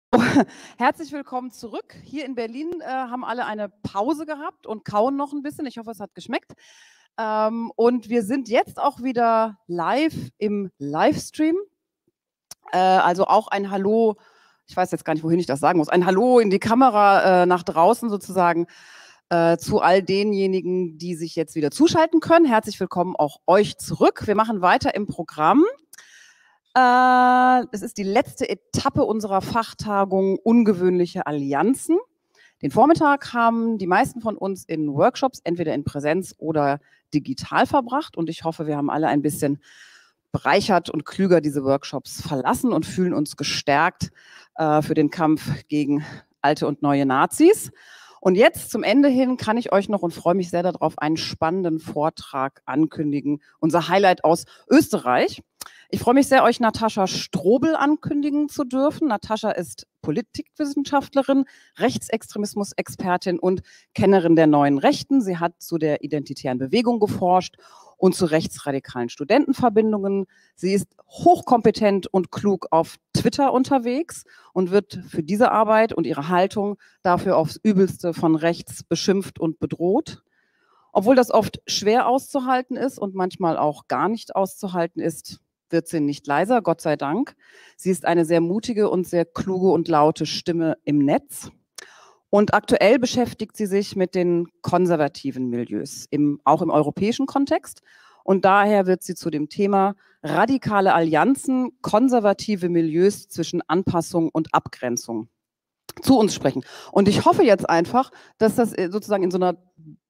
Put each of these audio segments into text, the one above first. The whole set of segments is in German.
Herzlich willkommen zurück. Hier in Berlin haben alle eine Pause gehabt und kauen noch ein bisschen. Ich hoffe, es hat geschmeckt. Und wir sind jetzt auch wieder live im Livestream. Also auch ein Hallo, ich weiß jetzt gar nicht, wohin ich das sagen muss, ein Hallo in die Kamera nach draußen sozusagen zu all denjenigen, die sich jetzt wieder zuschalten können. Herzlich willkommen auch euch zurück. Wir machen weiter im Programm. Es ist die letzte Etappe unserer Fachtagung Ungewöhnliche Allianzen. Den Vormittag haben die meisten von uns in Workshops, entweder in Präsenz oder digital verbracht. Und ich hoffe, wir haben alle ein bisschen bereichert und klüger diese Workshops verlassen und fühlen uns gestärkt für den Kampf gegen alte und neue Nazis. Und jetzt zum Ende hin kann ich euch noch und freue mich sehr darauf, einen spannenden Vortrag ankündigen. Unser Highlight aus Österreich. Ich freue mich sehr, euch Natascha Strobel ankündigen zu dürfen. Natascha ist Politikwissenschaftlerin, Rechtsextremismus-Expertin und Kennerin der neuen Rechten. Sie hat zu der identitären Bewegung geforscht und zu rechtsradikalen Studentenverbindungen. Sie ist hochkompetent und klug auf Twitter unterwegs und wird für diese Arbeit und ihre Haltung dafür aufs Übelste von rechts beschimpft und bedroht. Obwohl das oft schwer auszuhalten ist und manchmal auch gar nicht auszuhalten ist, wird sie nicht leiser, Gott sei Dank. Sie ist eine sehr mutige und sehr kluge und laute Stimme im Netz. Und aktuell beschäftigt sie sich mit den konservativen Milieus, auch im europäischen Kontext. Und daher wird sie zu dem Thema radikale Allianzen, konservative Milieus zwischen Anpassung und Abgrenzung zu uns sprechen. Und ich hoffe jetzt einfach, dass das sozusagen in so einer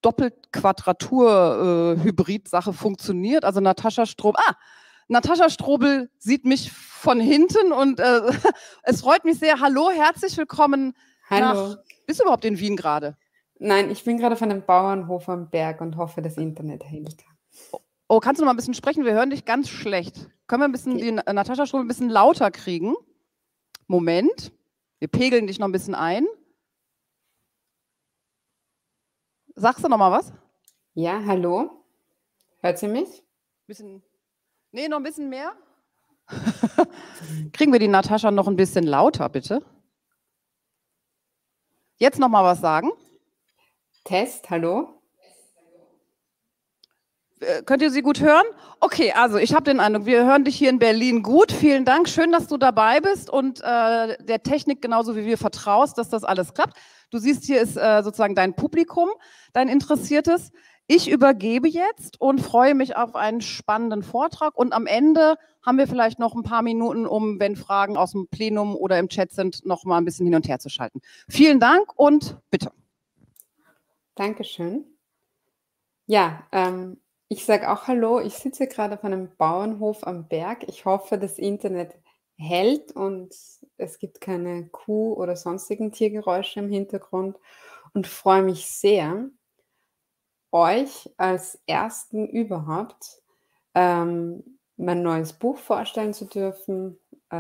Doppelquadratur-Hybrid-Sache funktioniert. Also Natascha Strobel sieht mich von hinten und es freut mich sehr. Hallo, herzlich willkommen Hallo. Bist du überhaupt in Wien gerade? Nein, ich bin gerade auf einem Bauernhof am Berg und hoffe, das Internet hält. Oh, kannst du noch mal ein bisschen sprechen? Wir hören dich ganz schlecht. Können wir ein bisschen die Natascha Strobel ein bisschen lauter kriegen? Moment. Wir pegeln dich noch ein bisschen ein. Sagst du noch mal was? Ja, hallo. Hört sie mich? Noch ein bisschen mehr. Kriegen wir die Natascha noch ein bisschen lauter, bitte? Jetzt noch mal was sagen. Test, hallo. Könnt ihr sie gut hören? Okay, also ich habe den Eindruck, wir hören dich hier in Berlin gut. Vielen Dank, schön, dass du dabei bist und der Technik genauso wie wir vertraust, dass das alles klappt. Du siehst, hier ist sozusagen dein Publikum, dein Interessiertes. Ich übergebe jetzt und freue mich auf einen spannenden Vortrag. Und am Ende haben wir vielleicht noch ein paar Minuten, um, wenn Fragen aus dem Plenum oder im Chat sind, noch mal ein bisschen hin und her zu schalten. Vielen Dank und bitte. Dankeschön. Ja, ich sage auch hallo. Ich sitze gerade auf einem Bauernhof am Berg. Ich hoffe, das Internet hält und es gibt keine Kuh oder sonstigen Tiergeräusche im Hintergrund und freue mich sehr, euch als Ersten überhaupt mein neues Buch vorstellen zu dürfen.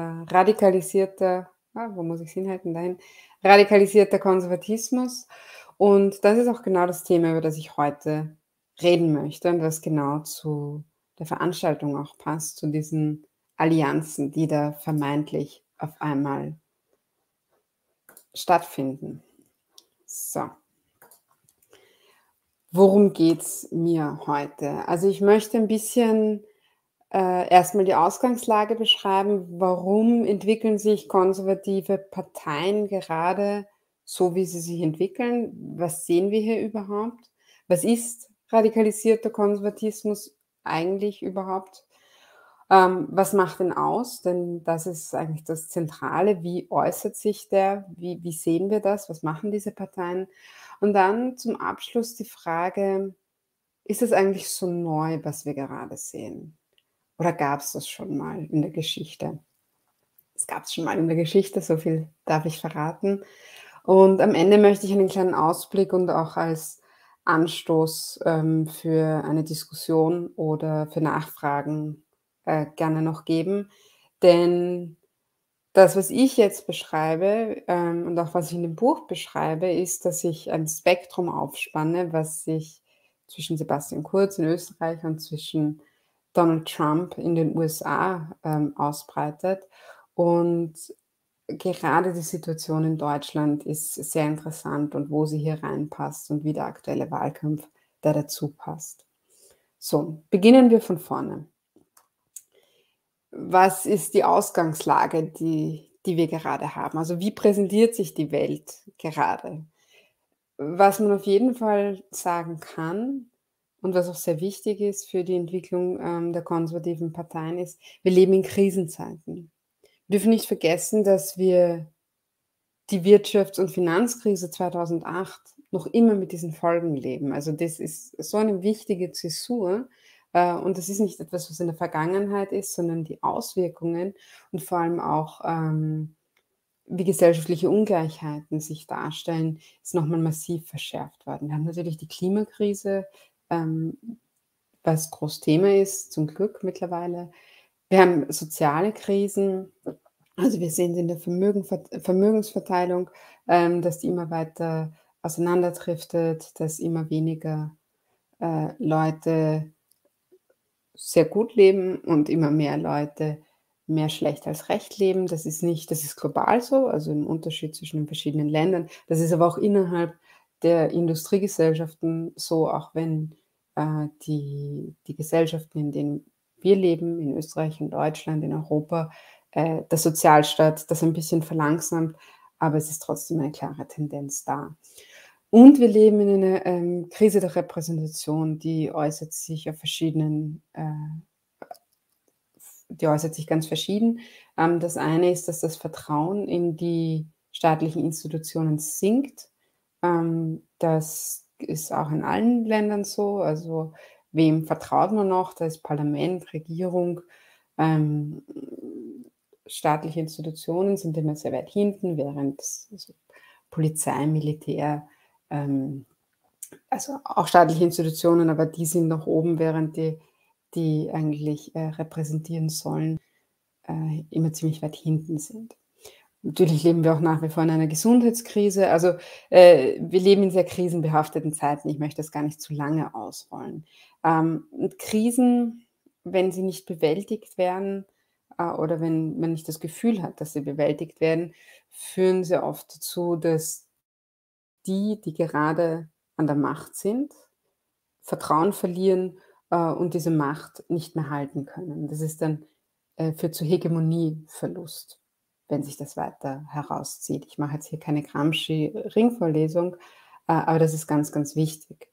Wo muss ich es hinhalten? Dahin. Radikalisierter Konservatismus. Und das ist auch genau das Thema, über das ich heute reden möchte und was genau zu der Veranstaltung auch passt, zu diesen Allianzen, die da vermeintlich auf einmal stattfinden. So. Worum geht es mir heute? Also ich möchte ein bisschen erstmal die Ausgangslage beschreiben. Warum entwickeln sich konservative Parteien gerade so, wie sie sich entwickeln? Was sehen wir hier überhaupt? Was ist radikalisierter Konservatismus eigentlich überhaupt? Was macht ihn aus? Denn das ist eigentlich das Zentrale. Wie äußert sich der? Wie sehen wir das? Was machen diese Parteien? Und dann zum Abschluss die Frage, ist es eigentlich so neu, was wir gerade sehen? Oder gab es das schon mal in der Geschichte? Es gab es schon mal in der Geschichte, so viel darf ich verraten. Und am Ende möchte ich einen kleinen Ausblick und auch als Anstoß für eine Diskussion oder für Nachfragen gerne noch geben. Denn das, was ich jetzt beschreibe und auch was ich in dem Buch beschreibe, ist, dass ich ein Spektrum aufspanne, was sich zwischen Sebastian Kurz in Österreich und zwischen Donald Trump in den USA ausbreitet. Und gerade die Situation in Deutschland ist sehr interessant und wo sie hier reinpasst und wie der aktuelle Wahlkampf da dazu passt. So, beginnen wir von vorne. Was ist die Ausgangslage, die wir gerade haben? Also, wie präsentiert sich die Welt gerade? Was man auf jeden Fall sagen kann und was auch sehr wichtig ist für die Entwicklung, der konservativen Parteien ist, wir leben in Krisenzeiten. Wir dürfen nicht vergessen, dass wir die Wirtschafts- und Finanzkrise 2008 noch immer mit diesen Folgen leben. Also, das ist so eine wichtige Zäsur, und das ist nicht etwas, was in der Vergangenheit ist, sondern die Auswirkungen und vor allem auch, wie gesellschaftliche Ungleichheiten sich darstellen, ist noch mal massiv verschärft worden. Wir haben natürlich die Klimakrise, ähm, was groß Thema ist, zum Glück mittlerweile. Wir haben soziale Krisen, also wir sehen es in der Vermögensverteilung, dass die immer weiter auseinanderdriftet, dass immer weniger, Leute sehr gut leben und immer mehr Leute mehr schlecht als recht leben. Das ist global so, also im Unterschied zwischen den verschiedenen Ländern. Das ist aber auch innerhalb der Industriegesellschaften so, auch wenn, die Gesellschaften, in denen wir leben, in Österreich, in Deutschland, in Europa, der Sozialstaat das ein bisschen verlangsamt, aber es ist trotzdem eine klare Tendenz da. Und wir leben in einer, Krise der Repräsentation, die äußert sich ganz verschieden. Das eine ist, dass das Vertrauen in die staatlichen Institutionen sinkt. Das ist auch in allen Ländern so. Also, wem vertraut man noch? Da ist Parlament, Regierung, ähm, staatliche Institutionen sind immer sehr weit hinten, während so Polizei, Militär, ähm also auch staatliche Institutionen, aber die sind noch oben, während die eigentlich, repräsentieren sollen, immer ziemlich weit hinten sind. Natürlich leben wir auch nach wie vor in einer Gesundheitskrise. Also, wir leben in sehr krisenbehafteten Zeiten. Ich möchte das gar nicht zu lange ausrollen. Und Krisen, wenn sie nicht bewältigt werden, oder wenn man nicht das Gefühl hat, dass sie bewältigt werden, führen sehr oft dazu, dass die gerade an der Macht sind, Vertrauen verlieren, und diese Macht nicht mehr halten können. Das ist dann führt zu Hegemonieverlust, wenn sich das weiter herauszieht. Ich mache jetzt hier keine Gramsci-Ringvorlesung, aber das ist ganz, ganz wichtig.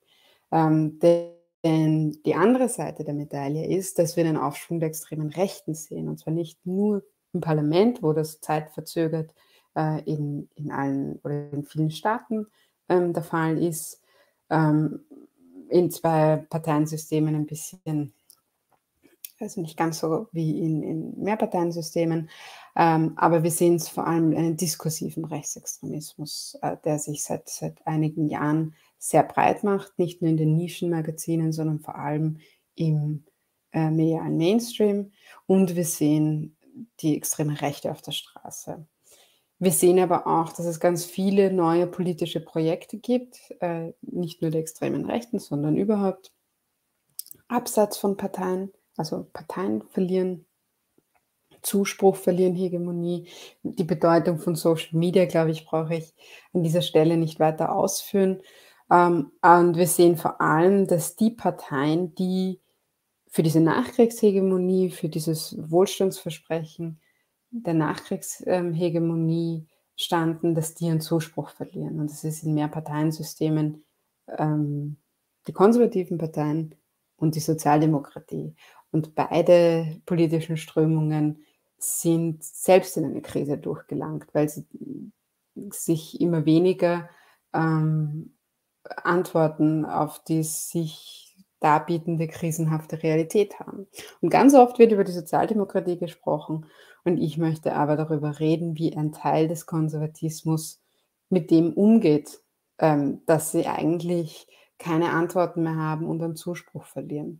Denn die andere Seite der Medaille ist, dass wir einen Aufschwung der extremen Rechten sehen, und zwar nicht nur im Parlament, wo das zeitverzögert, in allen oder in vielen Staaten, der Fall ist, ähm, in 2 Parteiensystemen ein bisschen, also nicht ganz so wie in Mehrparteiensystemen, aber wir sehen es vor allem einen diskursiven Rechtsextremismus, der sich seit einigen Jahren sehr breit macht, nicht nur in den Nischenmagazinen, sondern vor allem im, medialen Mainstream. Und wir sehen die extreme Rechte auf der Straße. Wir sehen aber auch, dass es ganz viele neue politische Projekte gibt, nicht nur der extremen Rechten, sondern überhaupt abseits von Parteien. Also Parteien verlieren Zuspruch, verlieren Hegemonie. Die Bedeutung von Social Media, glaube ich, brauche ich an dieser Stelle nicht weiter ausführen. Und wir sehen vor allem, dass die Parteien, die für diese Nachkriegshegemonie, für dieses Wohlstandsversprechen der Nachkriegshegemonie standen, dass die ihren Zuspruch verlieren. Und das ist in Mehrparteiensystemen, ähm, die konservativen Parteien und die Sozialdemokratie. Und beide politischen Strömungen sind selbst in eine Krise durchgelangt, weil sie sich immer weniger, ähm, Antworten auf die sich darbietende krisenhafte Realität haben. Und ganz oft wird über die Sozialdemokratie gesprochen, und ich möchte aber darüber reden, wie ein Teil des Konservatismus mit dem umgeht, dass sie eigentlich keine Antworten mehr haben und an Zuspruch verlieren.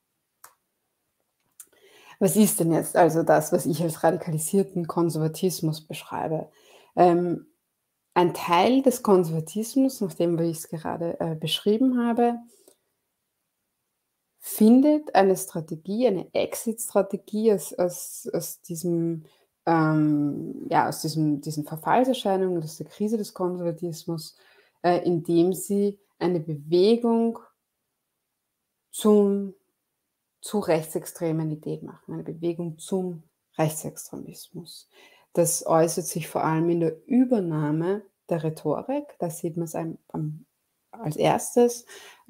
Was ist denn jetzt also das, was ich als radikalisierten Konservatismus beschreibe? Ähm, ein Teil des Konservatismus, nachdem wie ich es gerade, beschrieben habe, findet eine Strategie, eine Exit-Strategie aus diesem, ja, aus diesen Verfallserscheinungen, aus der Krise des Konservatismus, indem sie eine Bewegung zu rechtsextremen Ideen machen, eine Bewegung zum Rechtsextremismus. Das äußert sich vor allem in der Übernahme der Rhetorik, da sieht man es als erstes,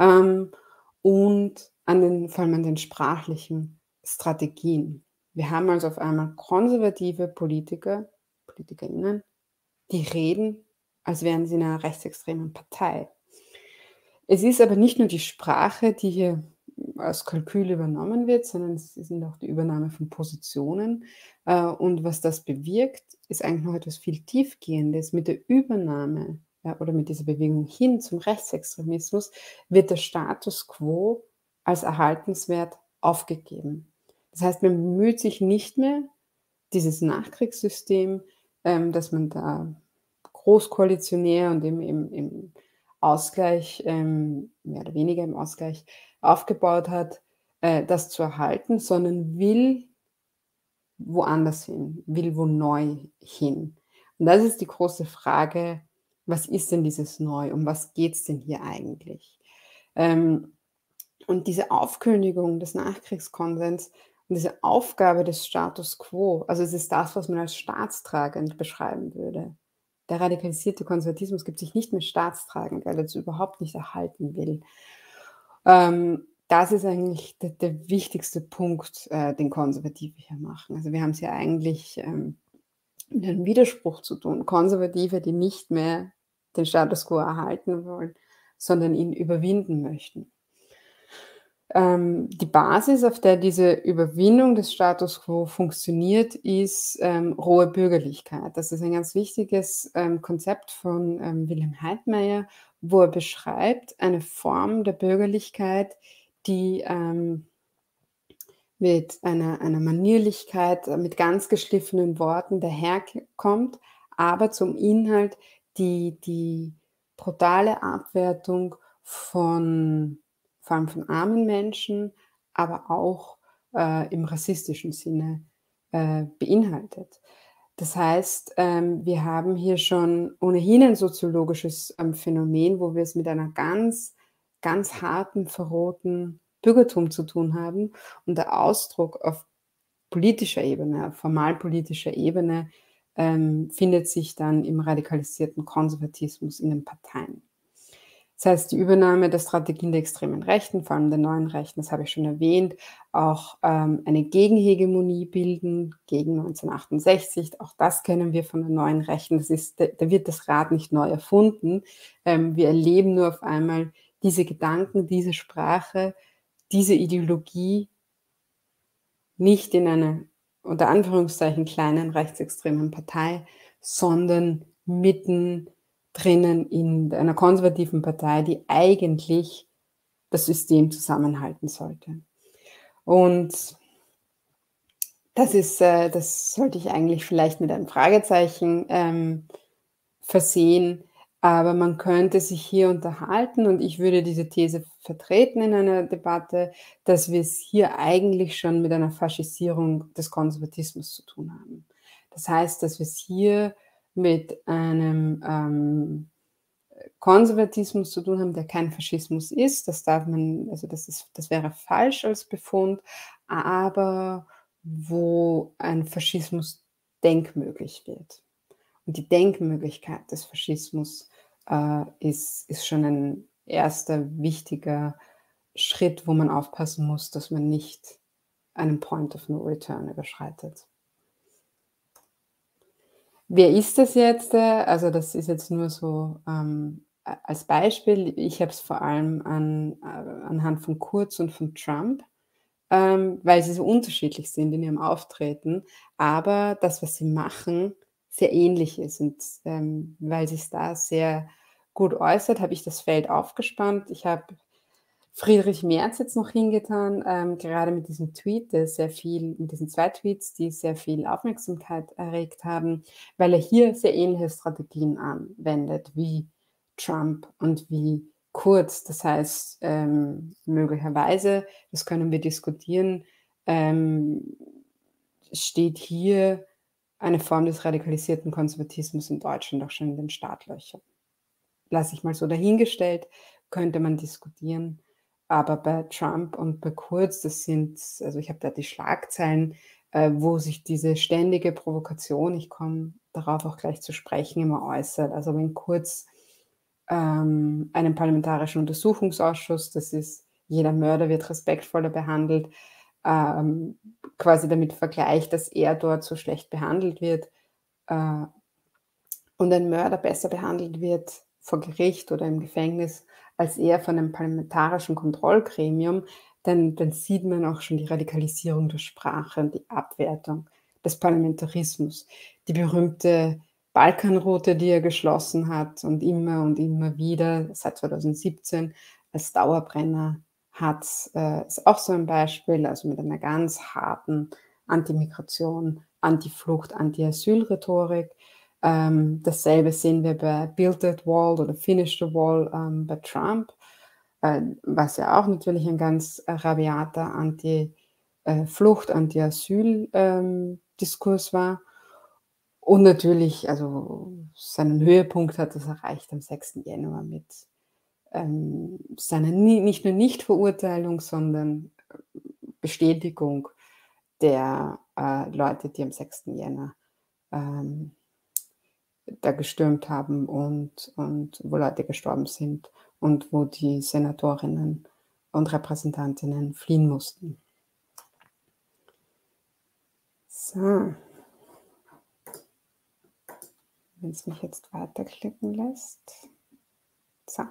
und vor allem an den sprachlichen Strategien. Wir haben also auf einmal konservative PolitikerInnen, die reden, als wären sie in einer rechtsextremen Partei. Es ist aber nicht nur die Sprache, die hier als Kalkül übernommen wird, sondern es sind auch die Übernahme von Positionen. Und was das bewirkt, ist eigentlich noch etwas viel Tiefgehendes. Mit der Übernahme oder mit dieser Bewegung hin zum Rechtsextremismus wird der Status quo als erhaltenswert aufgegeben. Das heißt, man bemüht sich nicht mehr, dieses Nachkriegssystem, das man da großkoalitionär und im Ausgleich, mehr oder weniger im Ausgleich aufgebaut hat, das zu erhalten, sondern will woanders hin, will wo neu hin. Und das ist die große Frage, was ist denn dieses Neu? Um was geht es denn hier eigentlich? Und diese Aufkündigung des Nachkriegskonsens und diese Aufgabe des Status quo, also es ist das, was man als staatstragend beschreiben würde. Der radikalisierte Konservatismus gibt sich nicht mehr staatstragend, weil er das überhaupt nicht erhalten will. Das ist eigentlich der wichtigste Punkt, den Konservative hier machen. Also wir haben es ja eigentlich mit einem Widerspruch zu tun. Konservative, die nicht mehr den Status quo erhalten wollen, sondern ihn überwinden möchten. Die Basis, auf der diese Überwindung des Status quo funktioniert, ist rohe Bürgerlichkeit. Das ist ein ganz wichtiges Konzept von Wilhelm Heidmeier, wo er beschreibt eine Form der Bürgerlichkeit, die mit einer Manierlichkeit, mit ganz geschliffenen Worten daherkommt, aber zum Inhalt die brutale Abwertung vor allem von armen Menschen, aber auch im rassistischen Sinne beinhaltet. Das heißt, wir haben hier schon ohnehin ein soziologisches Phänomen, wo wir es mit einer ganz, ganz harten, verrohten Bürgertum zu tun haben. Und der Ausdruck auf politischer Ebene, formalpolitischer Ebene, findet sich dann im radikalisierten Konservatismus in den Parteien. Das heißt, die Übernahme der Strategien der extremen Rechten, vor allem der neuen Rechten, das habe ich schon erwähnt, auch eine Gegenhegemonie bilden gegen 1968. Auch das kennen wir von der neuen Rechten. Da wird das Rad nicht neu erfunden. Wir erleben nur auf einmal diese Gedanken, diese Sprache, diese Ideologie nicht in einer, unter Anführungszeichen, kleinen rechtsextremen Partei, sondern mitten drinnen in einer konservativen Partei, die eigentlich das System zusammenhalten sollte. Und das sollte ich eigentlich vielleicht mit einem Fragezeichen versehen, aber man könnte sich hier unterhalten und ich würde diese These vertreten in einer Debatte, dass wir es hier eigentlich schon mit einer Faschisierung des Konservatismus zu tun haben. Das heißt, dass wir es hier mit einem Konservatismus zu tun haben, der kein Faschismus ist. Das wäre falsch als Befund, aber wo ein Faschismus denkmöglich wird. Und die Denkmöglichkeit des Faschismus ist schon ein erster wichtiger Schritt, wo man aufpassen muss, dass man nicht einen Point of No Return überschreitet. Wer ist das jetzt? Also das ist jetzt nur so als Beispiel. Ich habe es vor allem anhand von Kurz und von Trump, weil sie so unterschiedlich sind in ihrem Auftreten, aber das, was sie machen, sehr ähnlich ist. Und weil sich da sehr gut äußert, habe ich das Feld aufgespannt. Ich habe Friedrich Merz jetzt noch hingetan, gerade mit diesem Tweet, mit diesen 2 Tweets, die sehr viel Aufmerksamkeit erregt haben, weil er hier sehr ähnliche Strategien anwendet wie Trump und wie Kurz. Das heißt, möglicherweise, das können wir diskutieren, steht hier eine Form des radikalisierten Konservatismus in Deutschland auch schon in den Startlöchern. Lasse ich mal so dahingestellt, könnte man diskutieren. Aber bei Trump und bei Kurz, also ich habe da die Schlagzeilen, wo sich diese ständige Provokation, ich komme darauf auch gleich zu sprechen, immer äußert. Also wenn Kurz einen parlamentarischen Untersuchungsausschuss, das ist, jeder Mörder wird respektvoller behandelt, quasi damit vergleicht, dass er dort so schlecht behandelt wird äh, und ein Mörder besser behandelt wird vor Gericht oder im Gefängnis als er von einem parlamentarischen Kontrollgremium, dann sieht man auch schon die Radikalisierung der Sprache und die Abwertung des Parlamentarismus. Die berühmte Balkanroute, die er geschlossen hat und immer wieder seit 2017 als Dauerbrenner hat, ist auch so ein Beispiel, also mit einer ganz harten Anti-Migration, Anti-Flucht, Anti-Asyl-Rhetorik. Dasselbe sehen wir bei Build That Wall oder Finish the Wall bei Trump, was ja auch natürlich ein ganz rabiater Anti-Flucht, Anti-Asyl-Diskurs war. Und natürlich, also seinen Höhepunkt hat es erreicht am 6. Januar mit seiner nicht nur Nichtverurteilung, sondern Bestätigung der Leute, die am 6. Jänner da gestürmt haben und wo Leute gestorben sind und wo die Senatorinnen und Repräsentantinnen fliehen mussten. So. Wenn es mich jetzt weiterklicken lässt. So.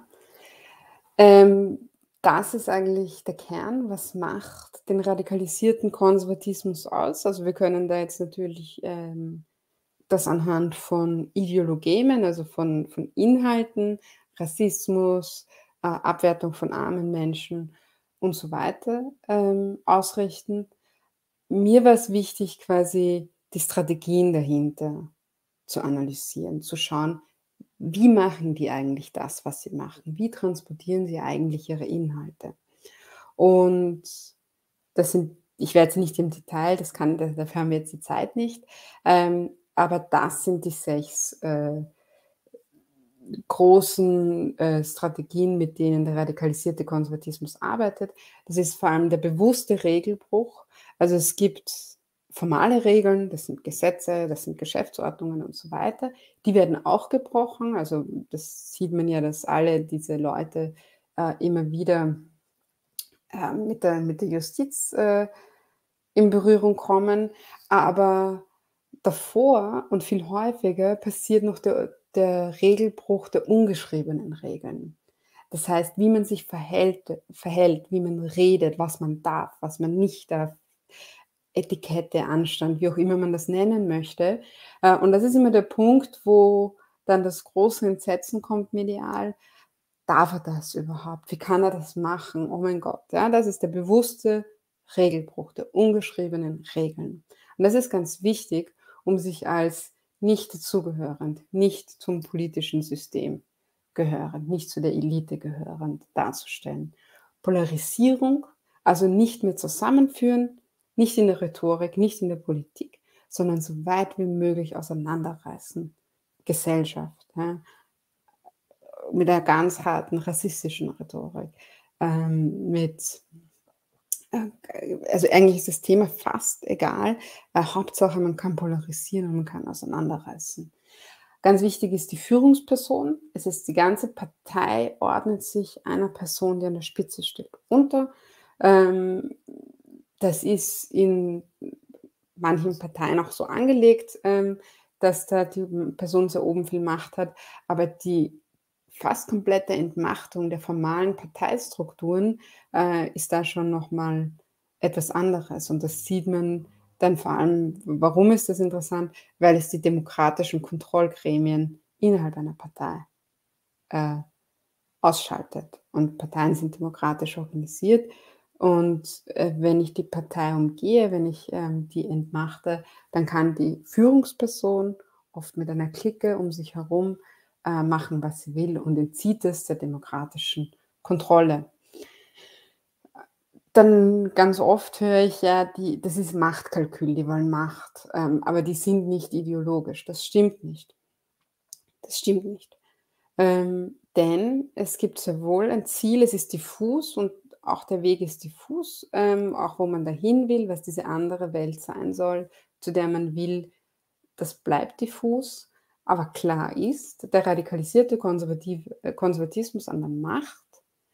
Das ist eigentlich der Kern. Was macht den radikalisierten Konservatismus aus? Also wir können da jetzt natürlich das anhand von Ideologemen, also von Inhalten, Rassismus, Abwertung von armen Menschen und so weiter ausrichten. Mir war es wichtig, quasi die Strategien dahinter zu analysieren, zu schauen, wie machen die eigentlich das, was sie machen? Wie transportieren sie eigentlich ihre Inhalte? Und ich werde jetzt nicht im Detail, dafür haben wir jetzt die Zeit nicht, aber das sind die 6 großen Strategien, mit denen der radikalisierte Konservatismus arbeitet. Das ist vor allem der bewusste Regelbruch. Also es gibt formale Regeln, das sind Gesetze, das sind Geschäftsordnungen und so weiter. Die werden auch gebrochen. Also das sieht man ja, dass alle diese Leute immer wieder mit der Justiz in Berührung kommen. Aber davor und viel häufiger passiert noch der Regelbruch der ungeschriebenen Regeln. Das heißt, wie man sich verhält, wie man redet, was man darf, was man nicht darf, Etikette, Anstand, wie auch immer man das nennen möchte. Und das ist immer der Punkt, wo dann das große Entsetzen kommt medial. Darf er das überhaupt? Wie kann er das machen? Oh mein Gott, ja, das ist der bewusste Regelbruch der ungeschriebenen Regeln. Und das ist ganz wichtig, um sich als nicht dazugehörend, nicht zum politischen System gehörend, nicht zu der Elite gehörend darzustellen. Polarisierung, also nicht mehr zusammenführen, nicht in der Rhetorik, nicht in der Politik, sondern so weit wie möglich auseinanderreißen. Gesellschaft, ja, mit einer ganz harten rassistischen Rhetorik, also eigentlich ist das Thema fast egal. Hauptsache, man kann polarisieren und man kann auseinanderreißen. Ganz wichtig ist die Führungsperson. Es ist die ganze Partei ordnet sich einer Person, die an der Spitze steht, unter. Das ist in manchen Parteien auch so angelegt, dass da die Person sehr oben viel Macht hat, aber die fast komplette Entmachtung der formalen Parteistrukturen ist da schon noch mal etwas anderes. Und das sieht man dann vor allem, warum ist das interessant? Weil es die demokratischen Kontrollgremien innerhalb einer Partei ausschaltet. Und Parteien sind demokratisch organisiert. Und wenn ich die Partei umgehe, wenn ich die entmachte, dann kann die Führungsperson oft mit einer Clique um sich herum machen, was sie will und entzieht es der demokratischen Kontrolle. Dann ganz oft höre ich ja, das ist Machtkalkül, die wollen Macht, aber die sind nicht ideologisch. Das stimmt nicht. Das stimmt nicht. Denn es gibt sehr wohl ein Ziel, es ist diffus und auch der Weg ist diffus, auch wo man dahin will, was diese andere Welt sein soll, zu der man will, das bleibt diffus. Aber klar ist, der radikalisierte Konservatismus an der Macht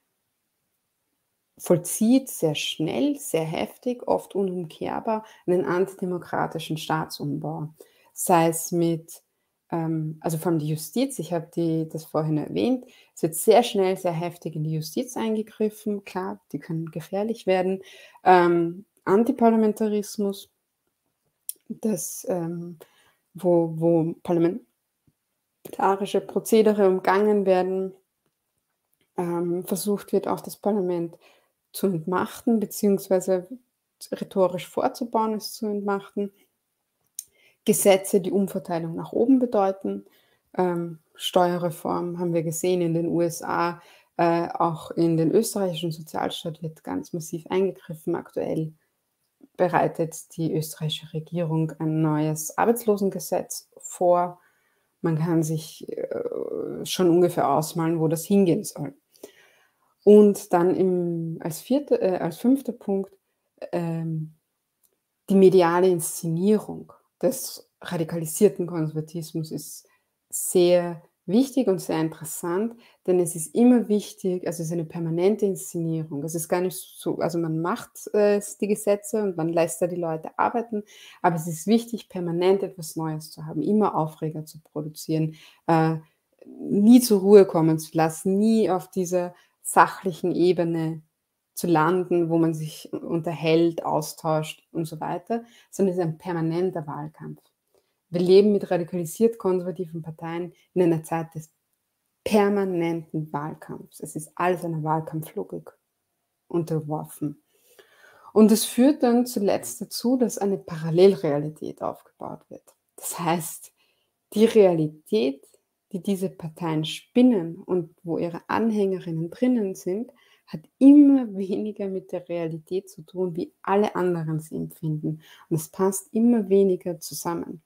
vollzieht sehr schnell, sehr heftig, oft unumkehrbar einen antidemokratischen Staatsumbau. Sei es mit, also vor allem die Justiz, ich habe das vorhin erwähnt, es wird sehr schnell, sehr heftig in die Justiz eingegriffen, klar, die können gefährlich werden. Antiparlamentarismus, das, wo parlamentarische Prozedere umgangen werden, versucht wird, auch das Parlament zu entmachten, beziehungsweise rhetorisch vorzubauen, es zu entmachten. Gesetze, die Umverteilung nach oben bedeuten. Steuerreform haben wir gesehen in den USA, auch in den österreichischen Sozialstaat wird ganz massiv eingegriffen. Aktuell bereitet die österreichische Regierung ein neues Arbeitslosengesetz vor. Man kann sich schon ungefähr ausmalen, wo das hingehen soll. Und dann als 5. Punkt, ähm, die mediale Inszenierung des radikalisierten Konservatismus ist sehr wichtig und sehr interessant, denn es ist immer wichtig, also es ist eine permanente Inszenierung. Es ist gar nicht so, also man macht die Gesetze und man lässt da die Leute arbeiten, aber es ist wichtig, permanent etwas Neues zu haben, immer Aufreger zu produzieren, nie zur Ruhe kommen zu lassen, nie auf dieser sachlichen Ebene zu landen, wo man sich unterhält, austauscht und so weiter, sondern es ist ein permanenter Wahlkampf. Wir leben mit radikalisiert konservativen Parteien in einer Zeit des permanenten Wahlkampfs. Es ist alles einer Wahlkampflogik unterworfen. Und es führt dann zuletzt dazu, dass eine Parallelrealität aufgebaut wird. Das heißt, die Realität, die diese Parteien spinnen und wo ihre Anhängerinnen drinnen sind, hat immer weniger mit der Realität zu tun, wie alle anderen sie empfinden. Und es passt immer weniger zusammen.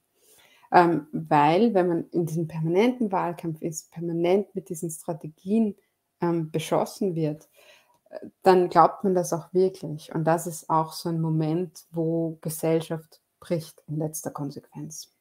Weil, wenn man in diesem permanenten Wahlkampf ist, permanent mit diesen Strategien beschossen wird, dann glaubt man das auch wirklich. Und das ist auch so ein Moment, wo Gesellschaft bricht in letzter Konsequenz.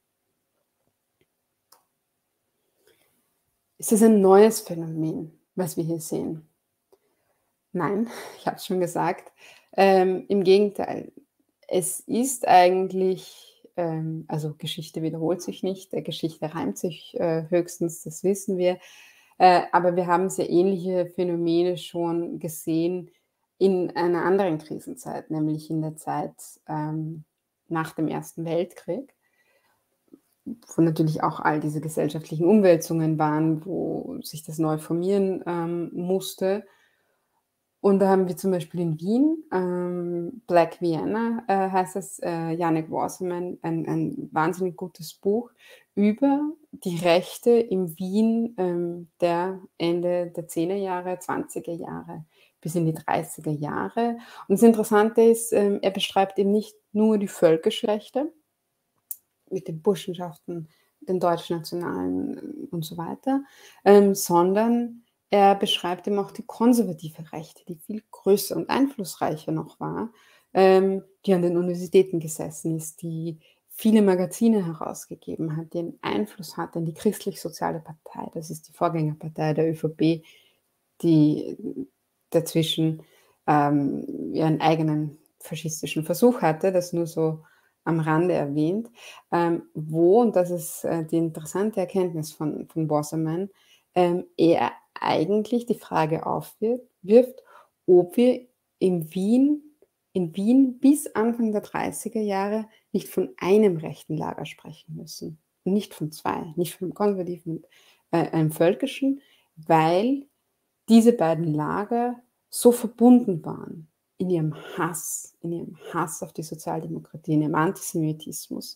Ist es ein neues Phänomen, was wir hier sehen? Nein, ich habe es schon gesagt. Im Gegenteil, es ist eigentlich, also Geschichte wiederholt sich nicht, Geschichte reimt sich höchstens, das wissen wir. Aber wir haben sehr ähnliche Phänomene schon gesehen in einer anderen Krisenzeit, nämlich in der Zeit nach dem Ersten Weltkrieg, wo natürlich auch all diese gesellschaftlichen Umwälzungen waren, wo sich das neu formieren musste. Und da haben wir zum Beispiel in Wien, Black Vienna heißt das, Janek Wasserman, ein wahnsinnig gutes Buch über die Rechte in Wien der Ende der 10er Jahre, 20er Jahre bis in die 30er Jahre. Und das Interessante ist, er beschreibt eben nicht nur die völkischen Rechte mit den Burschenschaften, den deutschnationalen und so weiter, sondern er beschreibt eben auch die konservative Rechte, die viel größer und einflussreicher noch war, die an den Universitäten gesessen ist, die viele Magazine herausgegeben hat, die einen Einfluss hatte in die Christlich-Soziale Partei. Das ist die Vorgängerpartei der ÖVP, die dazwischen ihren eigenen faschistischen Versuch hatte, das nur so am Rande erwähnt, und das ist die interessante Erkenntnis von Wasserman, er eigentlich die Frage wirft, ob wir in Wien bis Anfang der 30er Jahre nicht von einem rechten Lager sprechen müssen. Nicht von zwei, nicht von einem konservativen und einem völkischen, weil diese beiden Lager so verbunden waren in ihrem Hass auf die Sozialdemokratie, in ihrem Antisemitismus,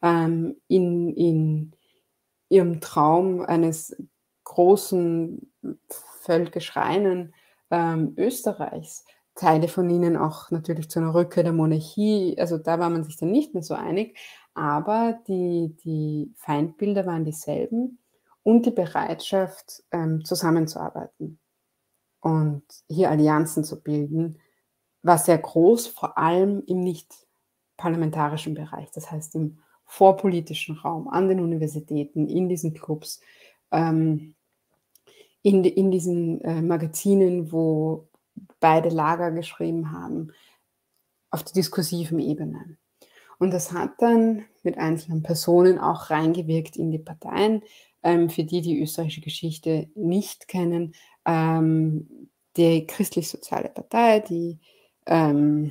in ihrem Traum eines großen, völkisch reinen Österreichs, Teile von ihnen auch natürlich zu einer Rückkehr der Monarchie, also da war man sich dann nicht mehr so einig, aber die Feindbilder waren dieselben und die Bereitschaft, zusammenzuarbeiten und hier Allianzen zu bilden, war sehr groß, vor allem im nicht-parlamentarischen Bereich, das heißt im vorpolitischen Raum, an den Universitäten, in diesen Clubs, in diesen Magazinen, wo beide Lager geschrieben haben, auf der diskursiven Ebene. Und das hat dann mit einzelnen Personen auch reingewirkt in die Parteien. Für die, die österreichische Geschichte nicht kennen, die Christlich-Soziale Partei, ähm,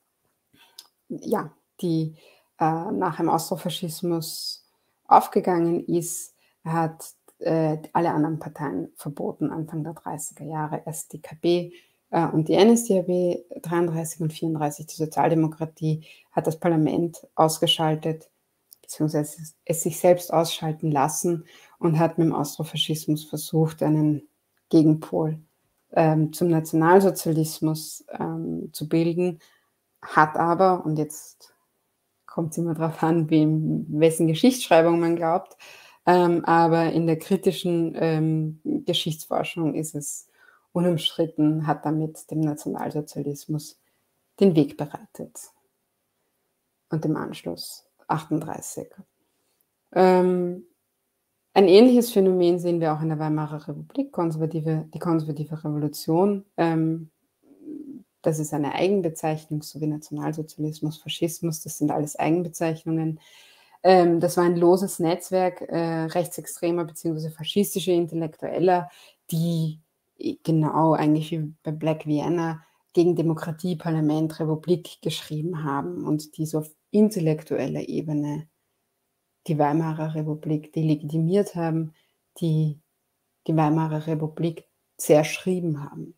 ja, die nach dem Austrofaschismus aufgegangen ist, hat alle anderen Parteien verboten, Anfang der 30er Jahre. Erst die KB und die NSDAP, 33 und 34 die Sozialdemokratie, hat das Parlament ausgeschaltet, beziehungsweise es sich selbst ausschalten lassen und hat mit dem Austrofaschismus versucht, einen Gegenpol zum Nationalsozialismus zu bilden, hat aber, und jetzt kommt es immer darauf an, wessen Geschichtsschreibung man glaubt, aber in der kritischen Geschichtsforschung ist es unumstritten, hat damit dem Nationalsozialismus den Weg bereitet und im Anschluss 38. Ein ähnliches Phänomen sehen wir auch in der Weimarer Republik, die konservative Revolution. Das ist eine Eigenbezeichnung, so wie Nationalsozialismus, Faschismus, das sind alles Eigenbezeichnungen. Das war ein loses Netzwerk rechtsextremer bzw. faschistischer Intellektueller, die genau eigentlich wie bei Black Vienna gegen Demokratie, Parlament, Republik geschrieben haben und die so auf intellektueller Ebene die Weimarer Republik delegitimiert haben, die Weimarer Republik zerschrieben haben.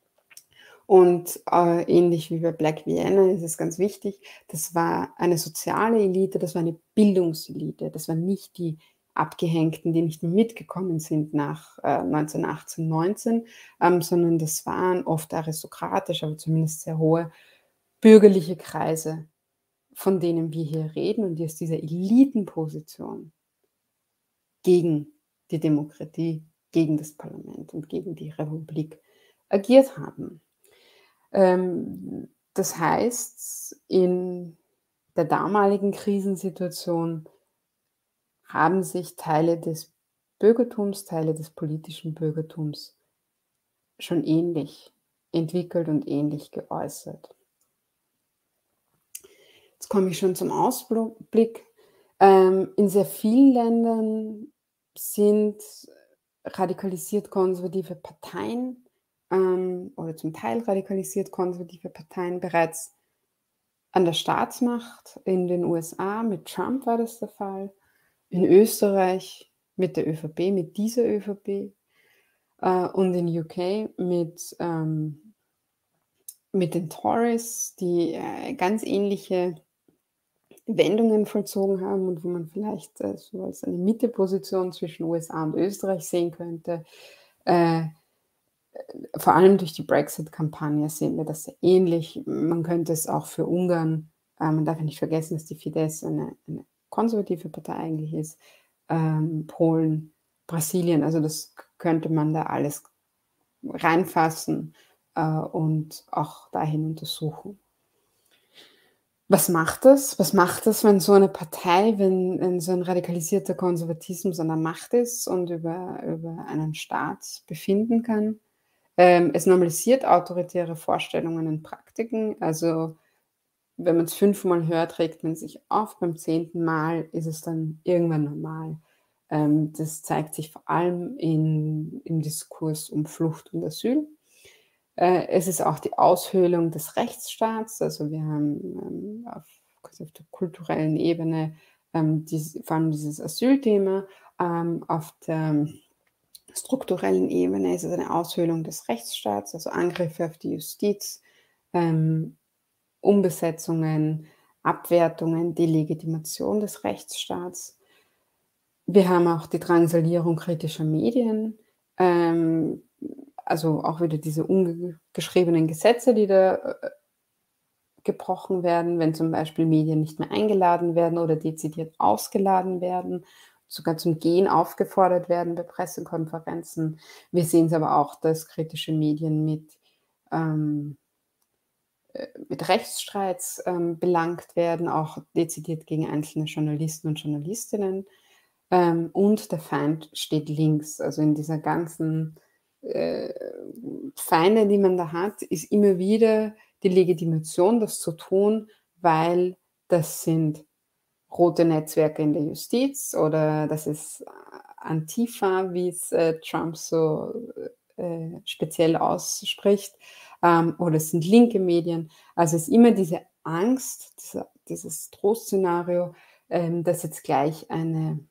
Und ähnlich wie bei Black Vienna ist es ganz wichtig, das war eine soziale Elite, das war eine Bildungselite, das waren nicht die Abgehängten, die nicht mehr mitgekommen sind nach 1918, 19, sondern das waren oft aristokratisch, aber zumindest sehr hohe bürgerliche Kreise, von denen wir hier reden und die aus dieser Elitenposition gegen die Demokratie, gegen das Parlament und gegen die Republik agiert haben. Das heißt, in der damaligen Krisensituation haben sich Teile des Bürgertums, Teile des politischen Bürgertums schon ähnlich entwickelt und ähnlich geäußert. Jetzt komme ich schon zum Ausblick. In sehr vielen Ländern sind radikalisiert konservative Parteien oder zum Teil radikalisiert konservative Parteien bereits an der Staatsmacht. In den USA mit Trump war das der Fall, in Österreich mit der ÖVP, mit dieser ÖVP und in UK mit den Tories, die ganz ähnliche Wendungen vollzogen haben und wo man vielleicht so als eine Mitteposition zwischen USA und Österreich sehen könnte. Vor allem durch die Brexit-Kampagne sehen wir das sehr ähnlich. Man könnte es auch für Ungarn, man darf ja nicht vergessen, dass die Fidesz eine konservative Partei eigentlich ist, Polen, Brasilien, also das könnte man da alles reinfassen und auch dahin untersuchen. Was macht das? Was macht das, wenn so eine Partei, wenn so ein radikalisierter Konservatismus an der Macht ist und über einen Staat befinden kann? Es normalisiert autoritäre Vorstellungen und Praktiken. Also wenn man es 5-mal hört, regt man sich auf. Beim 10. Mal ist es dann irgendwann normal. Das zeigt sich vor allem im Diskurs um Flucht und Asyl. Es ist auch die Aushöhlung des Rechtsstaats. Also wir haben auf der kulturellen Ebene vor allem dieses Asylthema. Auf der strukturellen Ebene ist es eine Aushöhlung des Rechtsstaats, also Angriffe auf die Justiz, Umbesetzungen, Abwertungen, Delegitimation des Rechtsstaats. Wir haben auch die Drangsalierung kritischer Medien, also auch wieder diese ungeschriebenen Gesetze, die da gebrochen werden, wenn zum Beispiel Medien nicht mehr eingeladen werden oder dezidiert ausgeladen werden, sogar zum Gehen aufgefordert werden bei Pressekonferenzen. Wir sehen es aber auch, dass kritische Medien mit Rechtsstreits belangt werden, auch dezidiert gegen einzelne Journalisten und Journalistinnen. Und der Feind steht links. Also in dieser ganzen Feinde, die man da hat, ist immer wieder die Legitimation, das zu tun, weil das sind rote Netzwerke in der Justiz oder das ist Antifa, wie es Trump so speziell ausspricht, oder es sind linke Medien. Also es ist immer diese Angst, dieses Trostszenario, dass jetzt gleich eine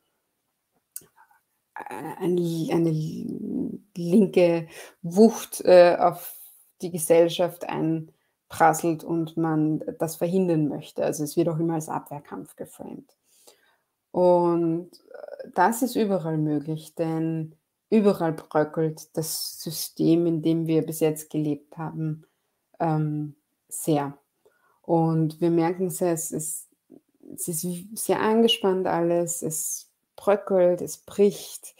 linke Wucht auf die Gesellschaft einprasselt und man das verhindern möchte. Also es wird auch immer als Abwehrkampf geframed. Und das ist überall möglich, denn überall bröckelt das System, in dem wir bis jetzt gelebt haben, sehr. Und wir merken es ist sehr angespannt alles, es bröckelt, es bricht.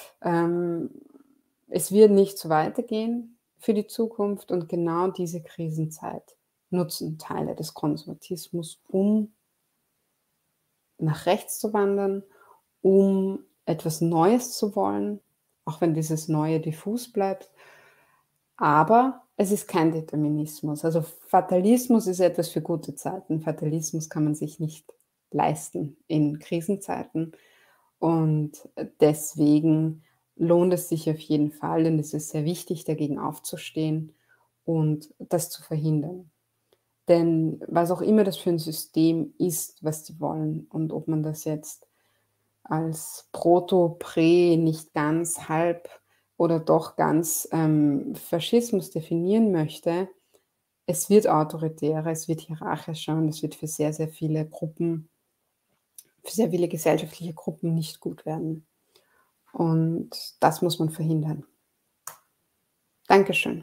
Es wird nicht so weitergehen für die Zukunft und genau diese Krisenzeit nutzen Teile des Konservatismus, um nach rechts zu wandern, um etwas Neues zu wollen, auch wenn dieses Neue diffus bleibt. Aber es ist kein Determinismus. Also Fatalismus ist etwas für gute Zeiten. Fatalismus kann man sich nicht leisten in Krisenzeiten. Und deswegen lohnt es sich auf jeden Fall und es ist sehr wichtig, dagegen aufzustehen und das zu verhindern. Denn was auch immer das für ein System ist, was die wollen und ob man das jetzt als Proto, Prä, nicht ganz, halb oder doch ganz Faschismus definieren möchte, es wird autoritärer, es wird hierarchischer und es wird für sehr, sehr viele Gruppen, für sehr viele gesellschaftliche Gruppen nicht gut werden. Und das muss man verhindern. Dankeschön.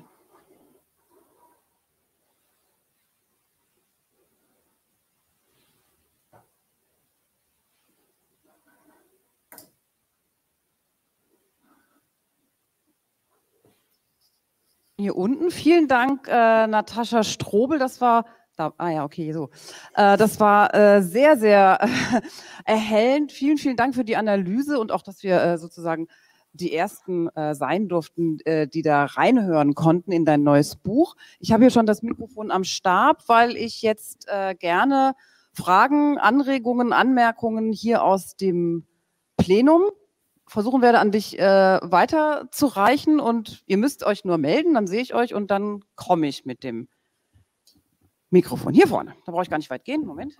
Hier unten. Vielen Dank, Natascha Strobel. Das war, ja, okay, so. Das war sehr, sehr erhellend. Vielen, vielen Dank für die Analyse und auch, dass wir sozusagen die Ersten sein durften, die da reinhören konnten in dein neues Buch. Ich habe hier schon das Mikrofon am Stab, weil ich jetzt gerne Fragen, Anregungen, Anmerkungen hier aus dem Plenum versuchen werde, an dich weiterzureichen und ihr müsst euch nur melden, dann sehe ich euch und dann komme ich mit dem Mikrofon hier vorne. Da brauche ich gar nicht weit gehen. Moment.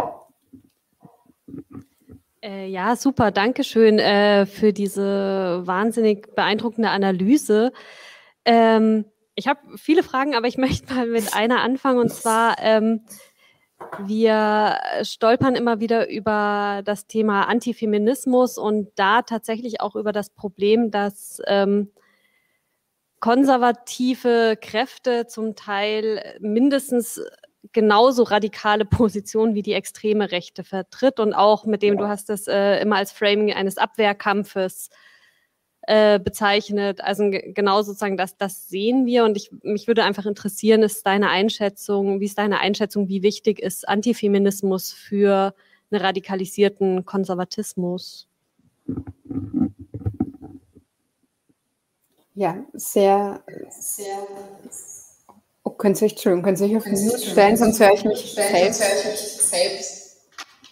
Ja, super, danke schön für diese wahnsinnig beeindruckende Analyse. Ich habe viele Fragen, aber ich möchte mal mit einer anfangen und zwar wir stolpern immer wieder über das Thema Antifeminismus und da tatsächlich auch über das Problem, dass konservative Kräfte zum Teil mindestens genauso radikale Positionen wie die extreme Rechte vertritt und auch mit dem, du hast das immer als Framing eines Abwehrkampfes bezeichnet. Also genau sozusagen das sehen wir und mich würde einfach interessieren, wie ist deine Einschätzung, wie wichtig ist Antifeminismus für einen radikalisierten Konservatismus? Ja, sehr. Oh, können Sie euch auf Mute stellen, sonst höre ich mich selbst.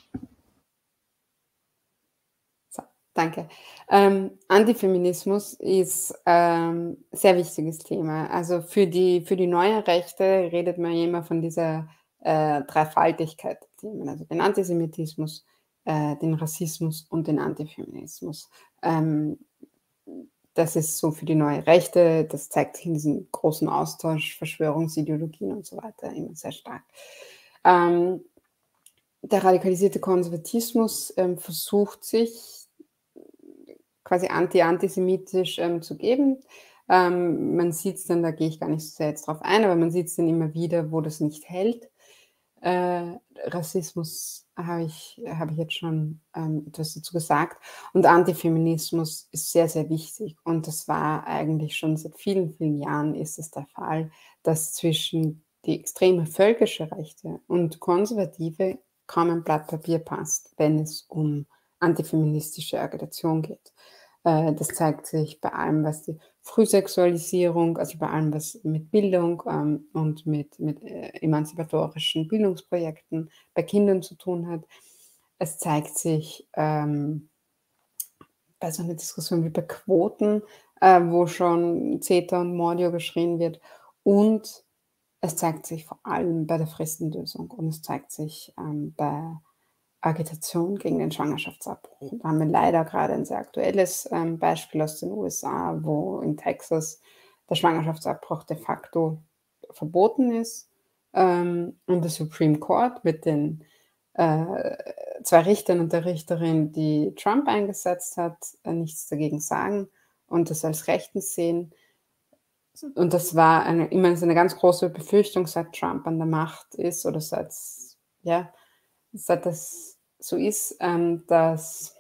So, danke. Antifeminismus ist sehr wichtiges Thema. Also für die neue Rechte redet man immer von dieser Dreifaltigkeit der Themen, also den Antisemitismus, den Rassismus und den Antifeminismus. Das ist so für die neue Rechte, das zeigt sich in diesem großen Austausch, Verschwörungsideologien und so weiter immer sehr stark. Der radikalisierte Konservatismus versucht sich quasi antisemitisch zu geben. Man sieht es dann, da gehe ich gar nicht so sehr jetzt drauf ein, aber man sieht es dann immer wieder, wo das nicht hält. Rassismus habe ich jetzt schon etwas dazu gesagt. Und Antifeminismus ist sehr, sehr wichtig. Und das war eigentlich schon seit vielen, vielen Jahren ist es der Fall, dass zwischen die extreme völkische Rechte und Konservative kaum ein Blatt Papier passt, wenn es um antifeministische Agitation geht. Das zeigt sich bei allem, was die Frühsexualisierung, also bei allem, was mit Bildung und mit emanzipatorischen Bildungsprojekten bei Kindern zu tun hat. Es zeigt sich bei so einer Diskussion wie bei Quoten, wo schon CETA und Mordio geschrien wird. Und es zeigt sich vor allem bei der Fristenlösung und es zeigt sich bei Agitation gegen den Schwangerschaftsabbruch. Da haben wir leider gerade ein sehr aktuelles Beispiel aus den USA, wo in Texas der Schwangerschaftsabbruch de facto verboten ist und der Supreme Court mit den 2 Richtern und der Richterin, die Trump eingesetzt hat, nichts dagegen sagen und das als rechtens sehen. Und das war immer eine ganz große Befürchtung, seit Trump an der Macht ist oder seit das so ist, dass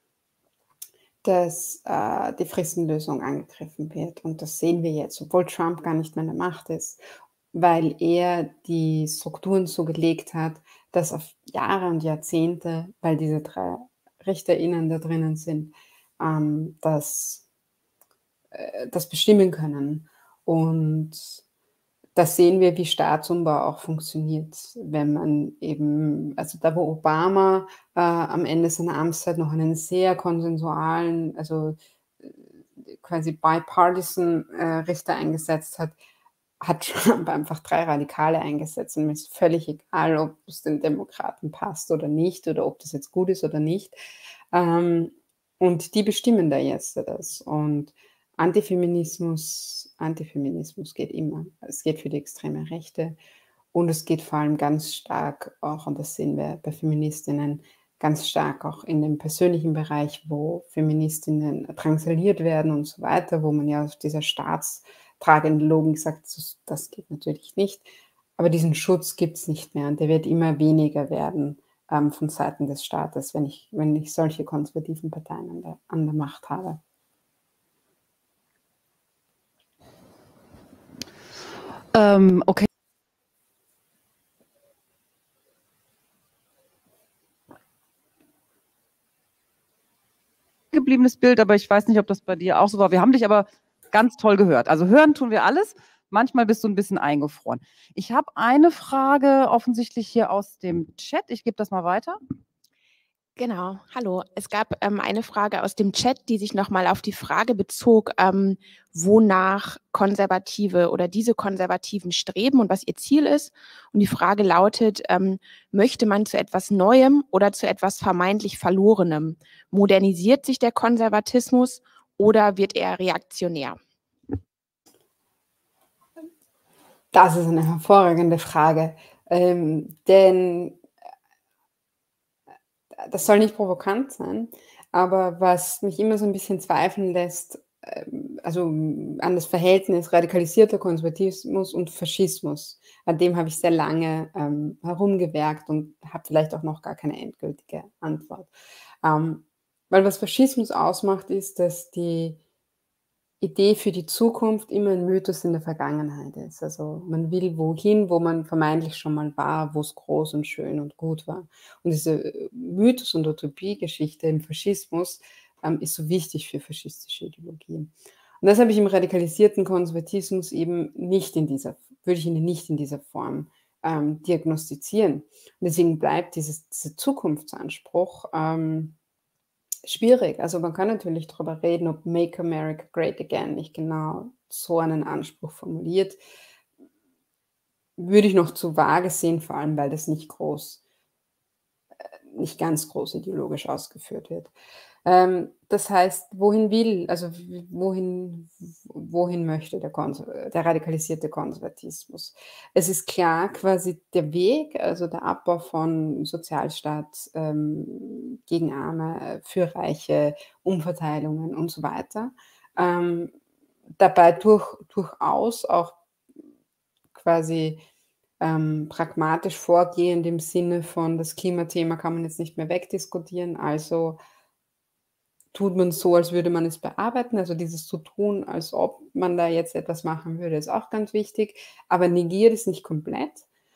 die Fristenlösung angegriffen wird. Und das sehen wir jetzt, obwohl Trump gar nicht mehr in der Macht ist, weil er die Strukturen so gelegt hat, dass auf Jahre und Jahrzehnte, weil diese 3 RichterInnen da drinnen sind, das bestimmen können. Und das sehen wir, wie Staatsumbau auch funktioniert, wenn man eben, also da wo Obama am Ende seiner Amtszeit noch einen sehr konsensualen, also quasi bipartisan Richter eingesetzt hat, hat Trump einfach 3 Radikale eingesetzt und mir ist völlig egal, ob es den Demokraten passt oder nicht oder ob das jetzt gut ist oder nicht. Und die bestimmen da jetzt das. Und Antifeminismus geht immer. Es geht für die extreme Rechte und es geht vor allem ganz stark auch, und das sehen wir bei Feministinnen, ganz stark auch in dem persönlichen Bereich, wo Feministinnen drangsaliert werden und so weiter, wo man ja aus dieser staatstragenden Logik sagt, das geht natürlich nicht. Aber diesen Schutz gibt es nicht mehr und der wird immer weniger werden von Seiten des Staates, wenn ich solche konservativen Parteien an der Macht habe. Okay. Gebliebenes Bild, aber ich weiß nicht, ob das bei dir auch so war. Wir haben dich aber ganz toll gehört. Also hören tun wir alles. Manchmal bist du ein bisschen eingefroren. Ich habe eine Frage offensichtlich hier aus dem Chat. Ich gebe das mal weiter. Genau, hallo. Es gab eine Frage aus dem Chat, die sich nochmal auf die Frage bezog, wonach Konservative oder diese Konservativen streben und was ihr Ziel ist. Und die Frage lautet, möchte man zu etwas Neuem oder zu etwas vermeintlich Verlorenem? Modernisiert sich der Konservatismus oder wird er reaktionär? Das ist eine hervorragende Frage, denn das soll nicht provokant sein, aber was mich immer so ein bisschen zweifeln lässt, also an das Verhältnis radikalisierter Konservatismus und Faschismus, an dem habe ich sehr lange herumgewerkt und habe vielleicht auch noch gar keine endgültige Antwort. Weil was Faschismus ausmacht, ist, dass die Idee für die Zukunft immer ein Mythos in der Vergangenheit ist. Also man will wohin, wo man vermeintlich schon mal war, wo es groß und schön und gut war. Und diese Mythos- und Utopie-Geschichte im Faschismus ist so wichtig für faschistische Ideologien. Und das habe ich im radikalisierten Konservatismus eben nicht würde ich ihn nicht in dieser Form diagnostizieren. Und deswegen bleibt dieser Zukunftsanspruch schwierig. Also man kann natürlich darüber reden, ob Make America Great Again nicht genau so einen Anspruch formuliert. Würde ich noch zu vage sehen, vor allem weil das nicht ganz groß ideologisch ausgeführt wird. Das heißt, wohin möchte der radikalisierte Konservatismus? Es ist klar, quasi der Weg, also der Abbau von Sozialstaat gegen Arme, für Reiche, Umverteilungen und so weiter, dabei durchaus auch quasi pragmatisch vorgehend im Sinne von, das Klimathema kann man jetzt nicht mehr wegdiskutieren, also tut man so, als würde man es bearbeiten. Also dieses zu tun, als ob man da jetzt etwas machen würde, ist auch ganz wichtig, aber negiert es nicht komplett.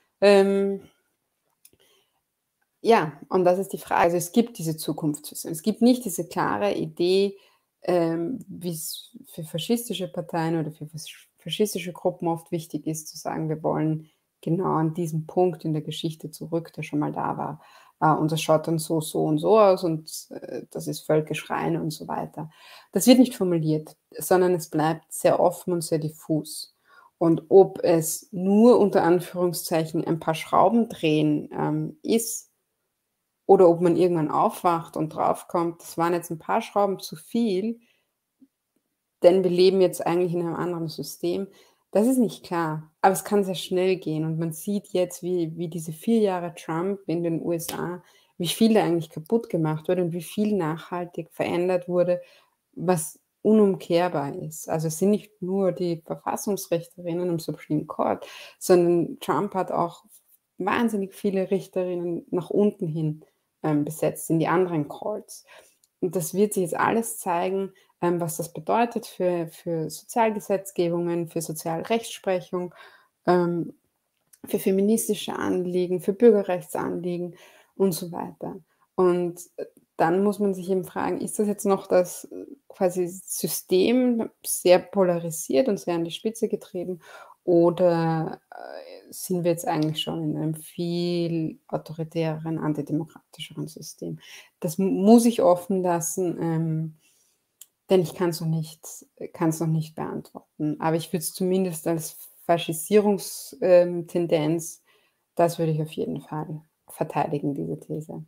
Ja, und das ist die Frage. Also es gibt diese Zukunftsvision. Es gibt nicht diese klare Idee, wie es für faschistische Parteien oder für faschistische Gruppen oft wichtig ist, zu sagen, wir wollen genau an diesen Punkt in der Geschichte zurück, der schon mal da war. Und das schaut dann so, so und so aus und das ist völkisch rein und so weiter. Das wird nicht formuliert, sondern es bleibt sehr offen und sehr diffus. Und ob es nur unter Anführungszeichen ein paar Schrauben drehen ist, oder ob man irgendwann aufwacht und draufkommt, das waren jetzt ein paar Schrauben zu viel, denn wir leben jetzt eigentlich in einem anderen System. Das ist nicht klar, aber es kann sehr schnell gehen und man sieht jetzt, wie diese 4 Jahre Trump in den USA, wie viel da eigentlich kaputt gemacht wurde und wie viel nachhaltig verändert wurde, was unumkehrbar ist. Also es sind nicht nur die Verfassungsrichterinnen im Supreme Court, sondern Trump hat auch wahnsinnig viele Richterinnen nach unten hin besetzt in die anderen Courts. Und das wird sich jetzt alles zeigen, was das bedeutet für Sozialgesetzgebungen, für Sozialrechtsprechung, für feministische Anliegen, für Bürgerrechtsanliegen und so weiter. Und dann muss man sich eben fragen, ist das jetzt noch das quasi System sehr polarisiert und sehr an die Spitze getrieben oder sind wir jetzt eigentlich schon in einem viel autoritäreren, antidemokratischeren System? Das muss ich offen lassen, denn ich kann es noch nicht beantworten. Aber ich würde es zumindest als Faschisierungstendenz, das würde ich auf jeden Fall verteidigen, diese These.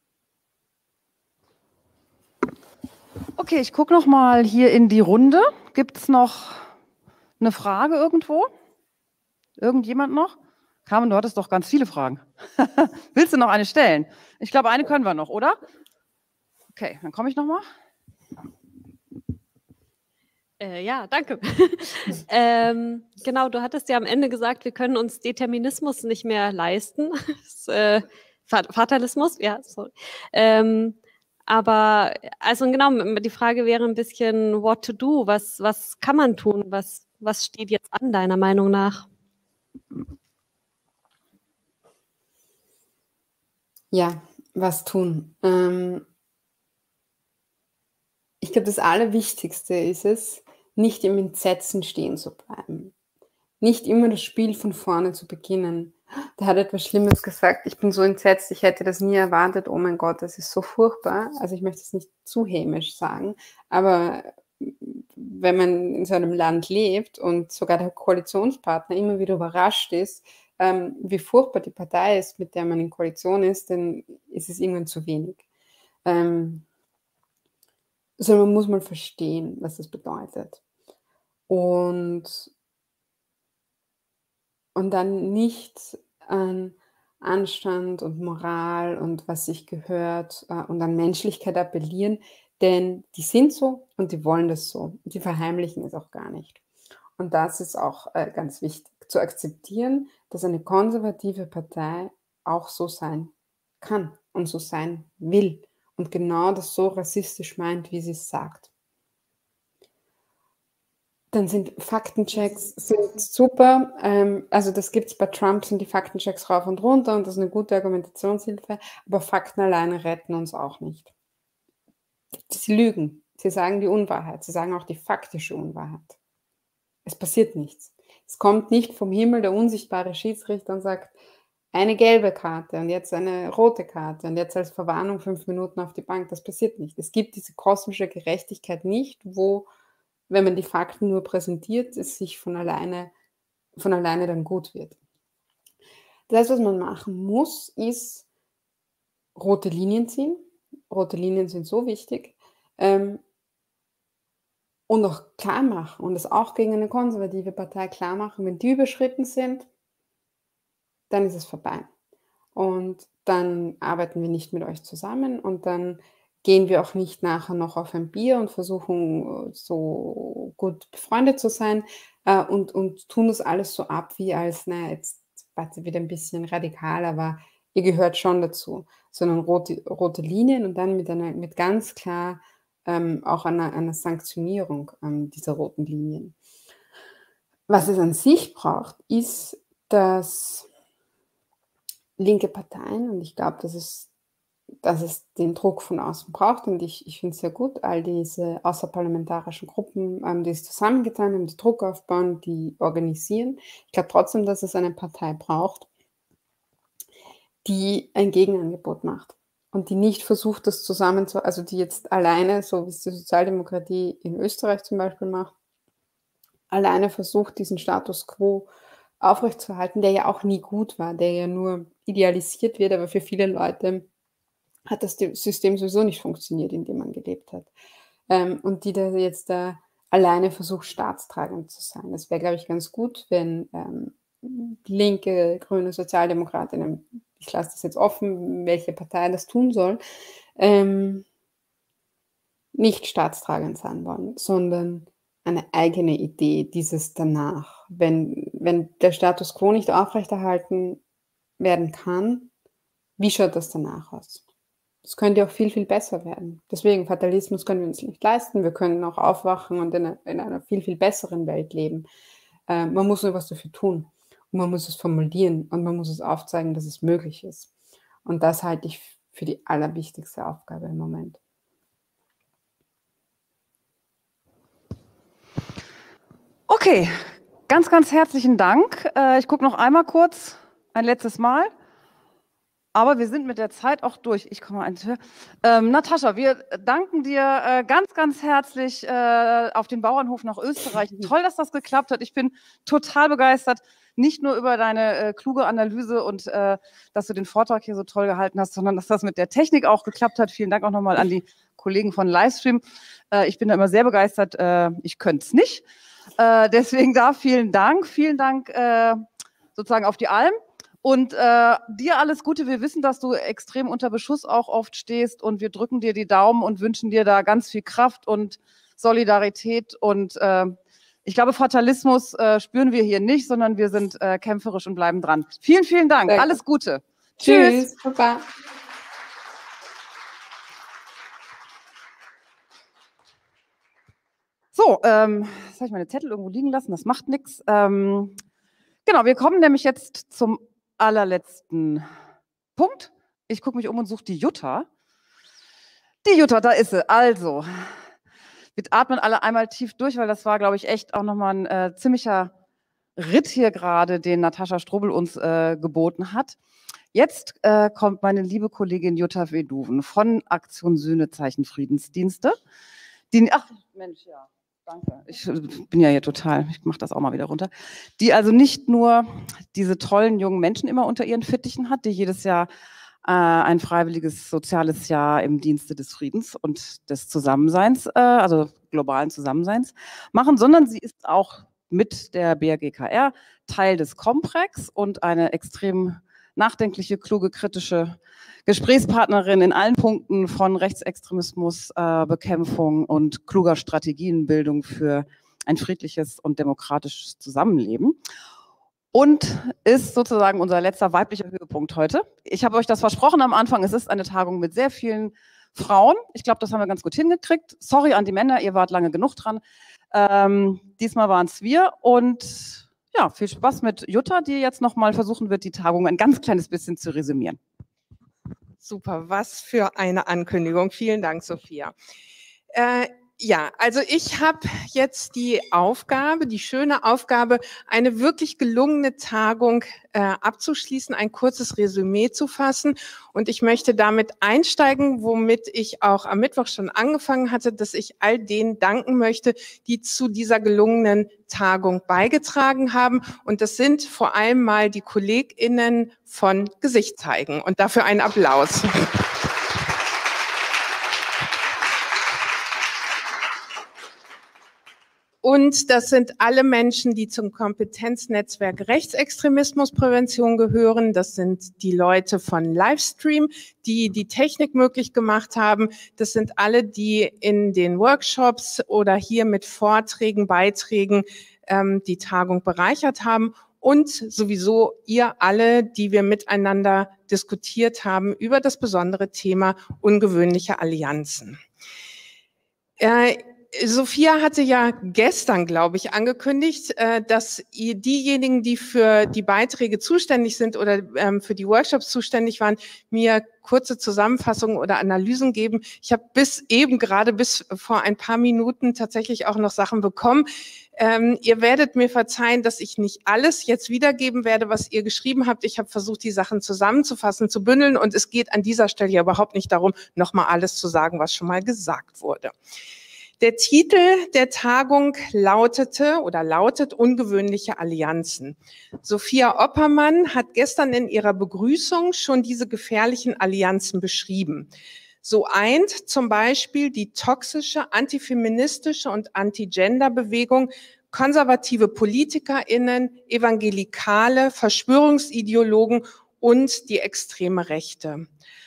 Okay, ich gucke noch mal hier in die Runde. Gibt es noch eine Frage irgendwo? Irgendjemand noch? Carmen, du hattest doch ganz viele Fragen. Willst du noch eine stellen? Ich glaube, eine können wir noch, oder? Okay, dann komme ich noch mal. Ja, danke. Genau, du hattest ja am Ende gesagt, wir können uns Determinismus nicht mehr leisten. Fatalismus, ja, sorry. Aber also genau, die Frage wäre ein bisschen, what to do? Was kann man tun? Was steht jetzt an, deiner Meinung nach? Ja, was tun? Ich glaube, das Allerwichtigste ist es, nicht im Entsetzen stehen zu bleiben. Nicht immer das Spiel von vorne zu beginnen. Der hat etwas Schlimmes gesagt, ich bin so entsetzt, ich hätte das nie erwartet, oh mein Gott, das ist so furchtbar. Also ich möchte es nicht zu hämisch sagen, aber wenn man in so einem Land lebt und sogar der Koalitionspartner immer wieder überrascht ist, wie furchtbar die Partei ist, mit der man in Koalition ist, dann ist es irgendwann zu wenig. Sondern man muss mal verstehen, was das bedeutet. Und dann nicht an Anstand und Moral und was sich gehört und an Menschlichkeit appellieren, denn die sind so und die wollen das so. Die verheimlichen es auch gar nicht. Und das ist auch ganz wichtig, zu akzeptieren, dass eine konservative Partei auch so sein kann und so sein will und genau das so rassistisch meint, wie sie es sagt. Dann sind Faktenchecks super. Also das gibt es bei Trump, sind die Faktenchecks rauf und runter und das ist eine gute Argumentationshilfe, aber Fakten alleine retten uns auch nicht. Sie lügen, sie sagen die Unwahrheit, sie sagen auch die faktische Unwahrheit. Es passiert nichts. Es kommt nicht vom Himmel der unsichtbare Schiedsrichter und sagt, eine gelbe Karte und jetzt eine rote Karte und jetzt als Verwarnung 5 Minuten auf die Bank. Das passiert nicht. Es gibt diese kosmische Gerechtigkeit nicht, wo, wenn man die Fakten nur präsentiert, es sich von alleine dann gut wird. Das, was man machen muss, ist rote Linien ziehen. Rote Linien sind so wichtig. Und auch klar machen und das auch gegen eine konservative Partei klar machen, wenn die überschritten sind, dann ist es vorbei. Und dann arbeiten wir nicht mit euch zusammen und dann gehen wir auch nicht nachher noch auf ein Bier und versuchen so gut befreundet zu sein und tun das alles so ab, wie als, naja, jetzt war sie wieder ein bisschen radikal, aber ihr gehört schon dazu, sondern rote Linien und dann mit ganz klar auch einer Sanktionierung dieser roten Linien. Was es an sich braucht, ist, dass linke Parteien, und ich glaube, dass es den Druck von außen braucht, und ich finde es sehr gut, all diese außerparlamentarischen Gruppen, die es zusammengetan haben, die Druck aufbauen, die organisieren. Ich glaube trotzdem, dass es eine Partei braucht, die ein Gegenangebot macht und die nicht versucht, das also die jetzt alleine, so wie es die Sozialdemokratie in Österreich zum Beispiel macht, alleine versucht, diesen Status quo aufrechtzuerhalten, der ja auch nie gut war, der ja nur idealisiert wird, aber für viele Leute hat das System sowieso nicht funktioniert, in dem man gelebt hat. Und die da jetzt alleine versucht, staatstragend zu sein. Das wäre, glaube ich, ganz gut, wenn linke, grüne Sozialdemokratinnen, ich lasse das jetzt offen, welche Partei das tun soll, nicht staatstragend sein wollen, sondern eine eigene Idee, dieses danach. Wenn der Status quo nicht aufrechterhalten werden kann, wie schaut das danach aus? Das könnte auch viel, viel besser werden. Deswegen, Fatalismus können wir uns nicht leisten. Wir können auch aufwachen und in einer viel, viel besseren Welt leben. Man muss nur was dafür tun. Und man muss es formulieren und man muss es aufzeigen, dass es möglich ist. Und das halte ich für die allerwichtigste Aufgabe im Moment. Okay, ganz, ganz herzlichen Dank. Ich gucke noch einmal kurz, ein letztes Mal. Aber wir sind mit der Zeit auch durch. Ich komme mal eins höher. Natascha, wir danken dir ganz, ganz herzlich auf den Bauernhof nach Österreich. Toll, dass das geklappt hat. Ich bin total begeistert, nicht nur über deine kluge Analyse und dass du den Vortrag hier so toll gehalten hast, sondern dass das mit der Technik auch geklappt hat. Vielen Dank auch nochmal an die Kollegen von Livestream. Ich bin da immer sehr begeistert. Ich könnte es nicht. Deswegen da vielen Dank. Vielen Dank sozusagen auf die Alm. Und dir alles Gute. Wir wissen, dass du extrem unter Beschuss auch oft stehst und wir drücken dir die Daumen und wünschen dir da ganz viel Kraft und Solidarität. Und ich glaube, Fatalismus spüren wir hier nicht, sondern wir sind kämpferisch und bleiben dran. Vielen, vielen Dank. Danke. Alles Gute. Tschüss. Baba. So, jetzt habe ich meine Zettel irgendwo liegen lassen. Das macht nichts. Genau, wir kommen nämlich jetzt zum allerletzten Punkt. Ich gucke mich um und suche die Jutta. Die Jutta, da ist sie. Also, wir atmen alle einmal tief durch, weil das war, glaube ich, echt auch nochmal ein ziemlicher Ritt hier gerade, den Natascha Strobel uns geboten hat. Jetzt kommt meine liebe Kollegin Jutta Veduven von Aktion Sühnezeichen Friedensdienste. Ach, Mensch, ja. Danke. Ich bin ja hier total, ich mache das auch mal wieder runter. Die also nicht nur diese tollen jungen Menschen immer unter ihren Fittichen hat, die jedes Jahr ein freiwilliges soziales Jahr im Dienste des Friedens und des Zusammenseins, also globalen Zusammenseins machen, sondern sie ist auch mit der BRGKR Teil des Comprex und eine extrem nachdenkliche, kluge, kritische Gesprächspartnerin in allen Punkten von Rechtsextremismus, Bekämpfung und kluger Strategienbildung für ein friedliches und demokratisches Zusammenleben. Und ist sozusagen unser letzter weiblicher Höhepunkt heute. Ich habe euch das versprochen am Anfang, es ist eine Tagung mit sehr vielen Frauen. Ich glaube, das haben wir ganz gut hingekriegt. Sorry an die Männer, ihr wart lange genug dran. Diesmal waren es wir und ja, viel Spaß mit Jutta, die jetzt nochmal versuchen wird, die Tagung ein ganz kleines bisschen zu resümieren. Super, was für eine Ankündigung. Vielen Dank, Sophia. Ja, also ich habe jetzt die Aufgabe, die schöne Aufgabe, eine wirklich gelungene Tagung abzuschließen, ein kurzes Resümee zu fassen. Und ich möchte damit einsteigen, womit ich auch am Mittwoch schon angefangen hatte, dass ich all denen danken möchte, die zu dieser gelungenen Tagung beigetragen haben. Und das sind vor allem mal die KollegInnen von Gesicht zeigen. Und dafür einen Applaus. Und das sind alle Menschen, die zum Kompetenznetzwerk Rechtsextremismusprävention gehören. Das sind die Leute von Livestream, die die Technik möglich gemacht haben. Das sind alle, die in den Workshops oder hier mit Vorträgen, Beiträgen die Tagung bereichert haben. Und sowieso ihr alle, die wir miteinander diskutiert haben über das besondere Thema ungewöhnliche Allianzen. Sophia hatte ja gestern, glaube ich, angekündigt, dass diejenigen, die für die Beiträge zuständig sind oder für die Workshops zuständig waren, mir kurze Zusammenfassungen oder Analysen geben. Ich habe bis vor ein paar Minuten tatsächlich auch noch Sachen bekommen. Ihr werdet mir verzeihen, dass ich nicht alles jetzt wiedergeben werde, was ihr geschrieben habt. Ich habe versucht, die Sachen zusammenzufassen, zu bündeln, und es geht an dieser Stelle ja überhaupt nicht darum, nochmal alles zu sagen, was schon mal gesagt wurde. Der Titel der Tagung lautet Ungewöhnliche Allianzen. Sophia Oppermann hat gestern in ihrer Begrüßung schon diese gefährlichen Allianzen beschrieben. So eint zum Beispiel die toxische, antifeministische und Anti-Gender-Bewegung konservative PolitikerInnen, Evangelikale, Verschwörungsideologen und die extreme Rechte.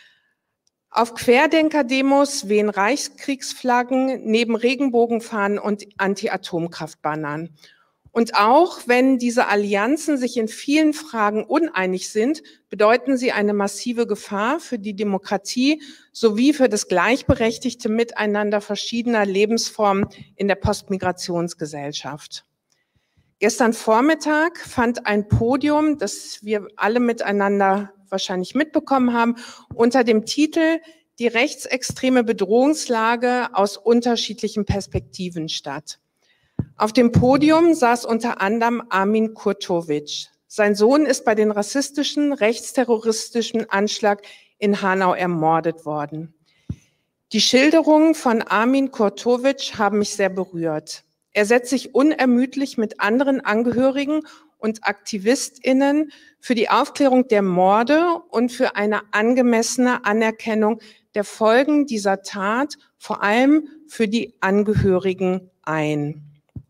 Auf Querdenker-Demos wehen Reichskriegsflaggen neben Regenbogenfahnen und Anti-Atomkraftbannern. Und auch wenn diese Allianzen sich in vielen Fragen uneinig sind, bedeuten sie eine massive Gefahr für die Demokratie sowie für das gleichberechtigte Miteinander verschiedener Lebensformen in der Postmigrationsgesellschaft. Gestern Vormittag fand ein Podium, das wir alle miteinander wahrscheinlich mitbekommen haben, unter dem Titel Die rechtsextreme Bedrohungslage aus unterschiedlichen Perspektiven statt. Auf dem Podium saß unter anderem Armin Kurtovic. Sein Sohn ist bei den rassistischen, rechtsterroristischen Anschlag in Hanau ermordet worden. Die Schilderungen von Armin Kurtovic haben mich sehr berührt. Er setzt sich unermüdlich mit anderen Angehörigen und AktivistInnen für die Aufklärung der Morde und für eine angemessene Anerkennung der Folgen dieser Tat, vor allem für die Angehörigen ein.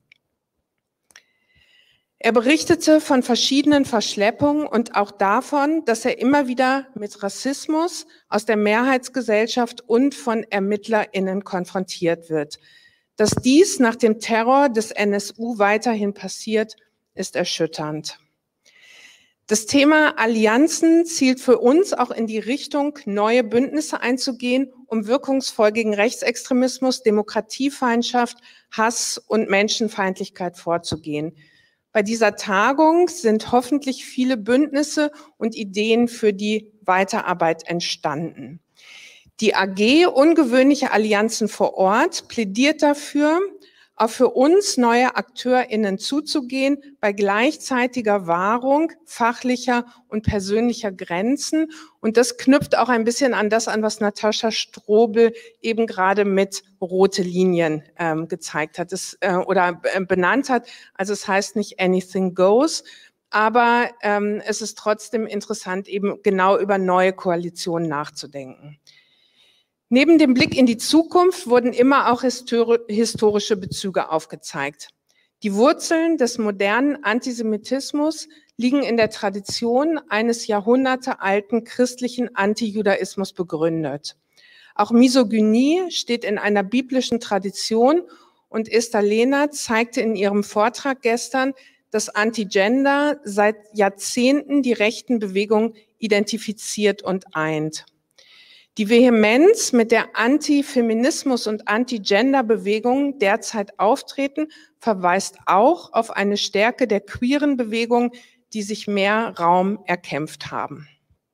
Er berichtete von verschiedenen Verschleppungen und auch davon, dass er immer wieder mit Rassismus aus der Mehrheitsgesellschaft und von ErmittlerInnen konfrontiert wird. Dass dies nach dem Terror des NSU weiterhin passiert, ist erschütternd. Das Thema Allianzen zielt für uns auch in die Richtung, neue Bündnisse einzugehen, um wirkungsvoll gegen Rechtsextremismus, Demokratiefeindschaft, Hass und Menschenfeindlichkeit vorzugehen. Bei dieser Tagung sind hoffentlich viele Bündnisse und Ideen für die Weiterarbeit entstanden. Die AG Ungewöhnliche Allianzen vor Ort plädiert dafür, auch für uns neue AkteurInnen zuzugehen, bei gleichzeitiger Wahrung fachlicher und persönlicher Grenzen. Und das knüpft auch ein bisschen an das an, was Natascha Strobel eben gerade mit rote Linien gezeigt hat oder benannt hat. Also es heißt nicht anything goes, aber es ist trotzdem interessant, eben genau über neue Koalitionen nachzudenken. Neben dem Blick in die Zukunft wurden immer auch historische Bezüge aufgezeigt. Die Wurzeln des modernen Antisemitismus liegen in der Tradition eines jahrhundertealten christlichen Antijudaismus begründet. Auch Misogynie steht in einer biblischen Tradition und Esther Lehnert zeigte in ihrem Vortrag gestern, dass Anti-Gender seit Jahrzehnten die rechten Bewegungen identifiziert und eint. Die Vehemenz, mit der Antifeminismus und Anti-Gender-Bewegungen derzeit auftreten, verweist auch auf eine Stärke der queeren Bewegungen, die sich mehr Raum erkämpft haben.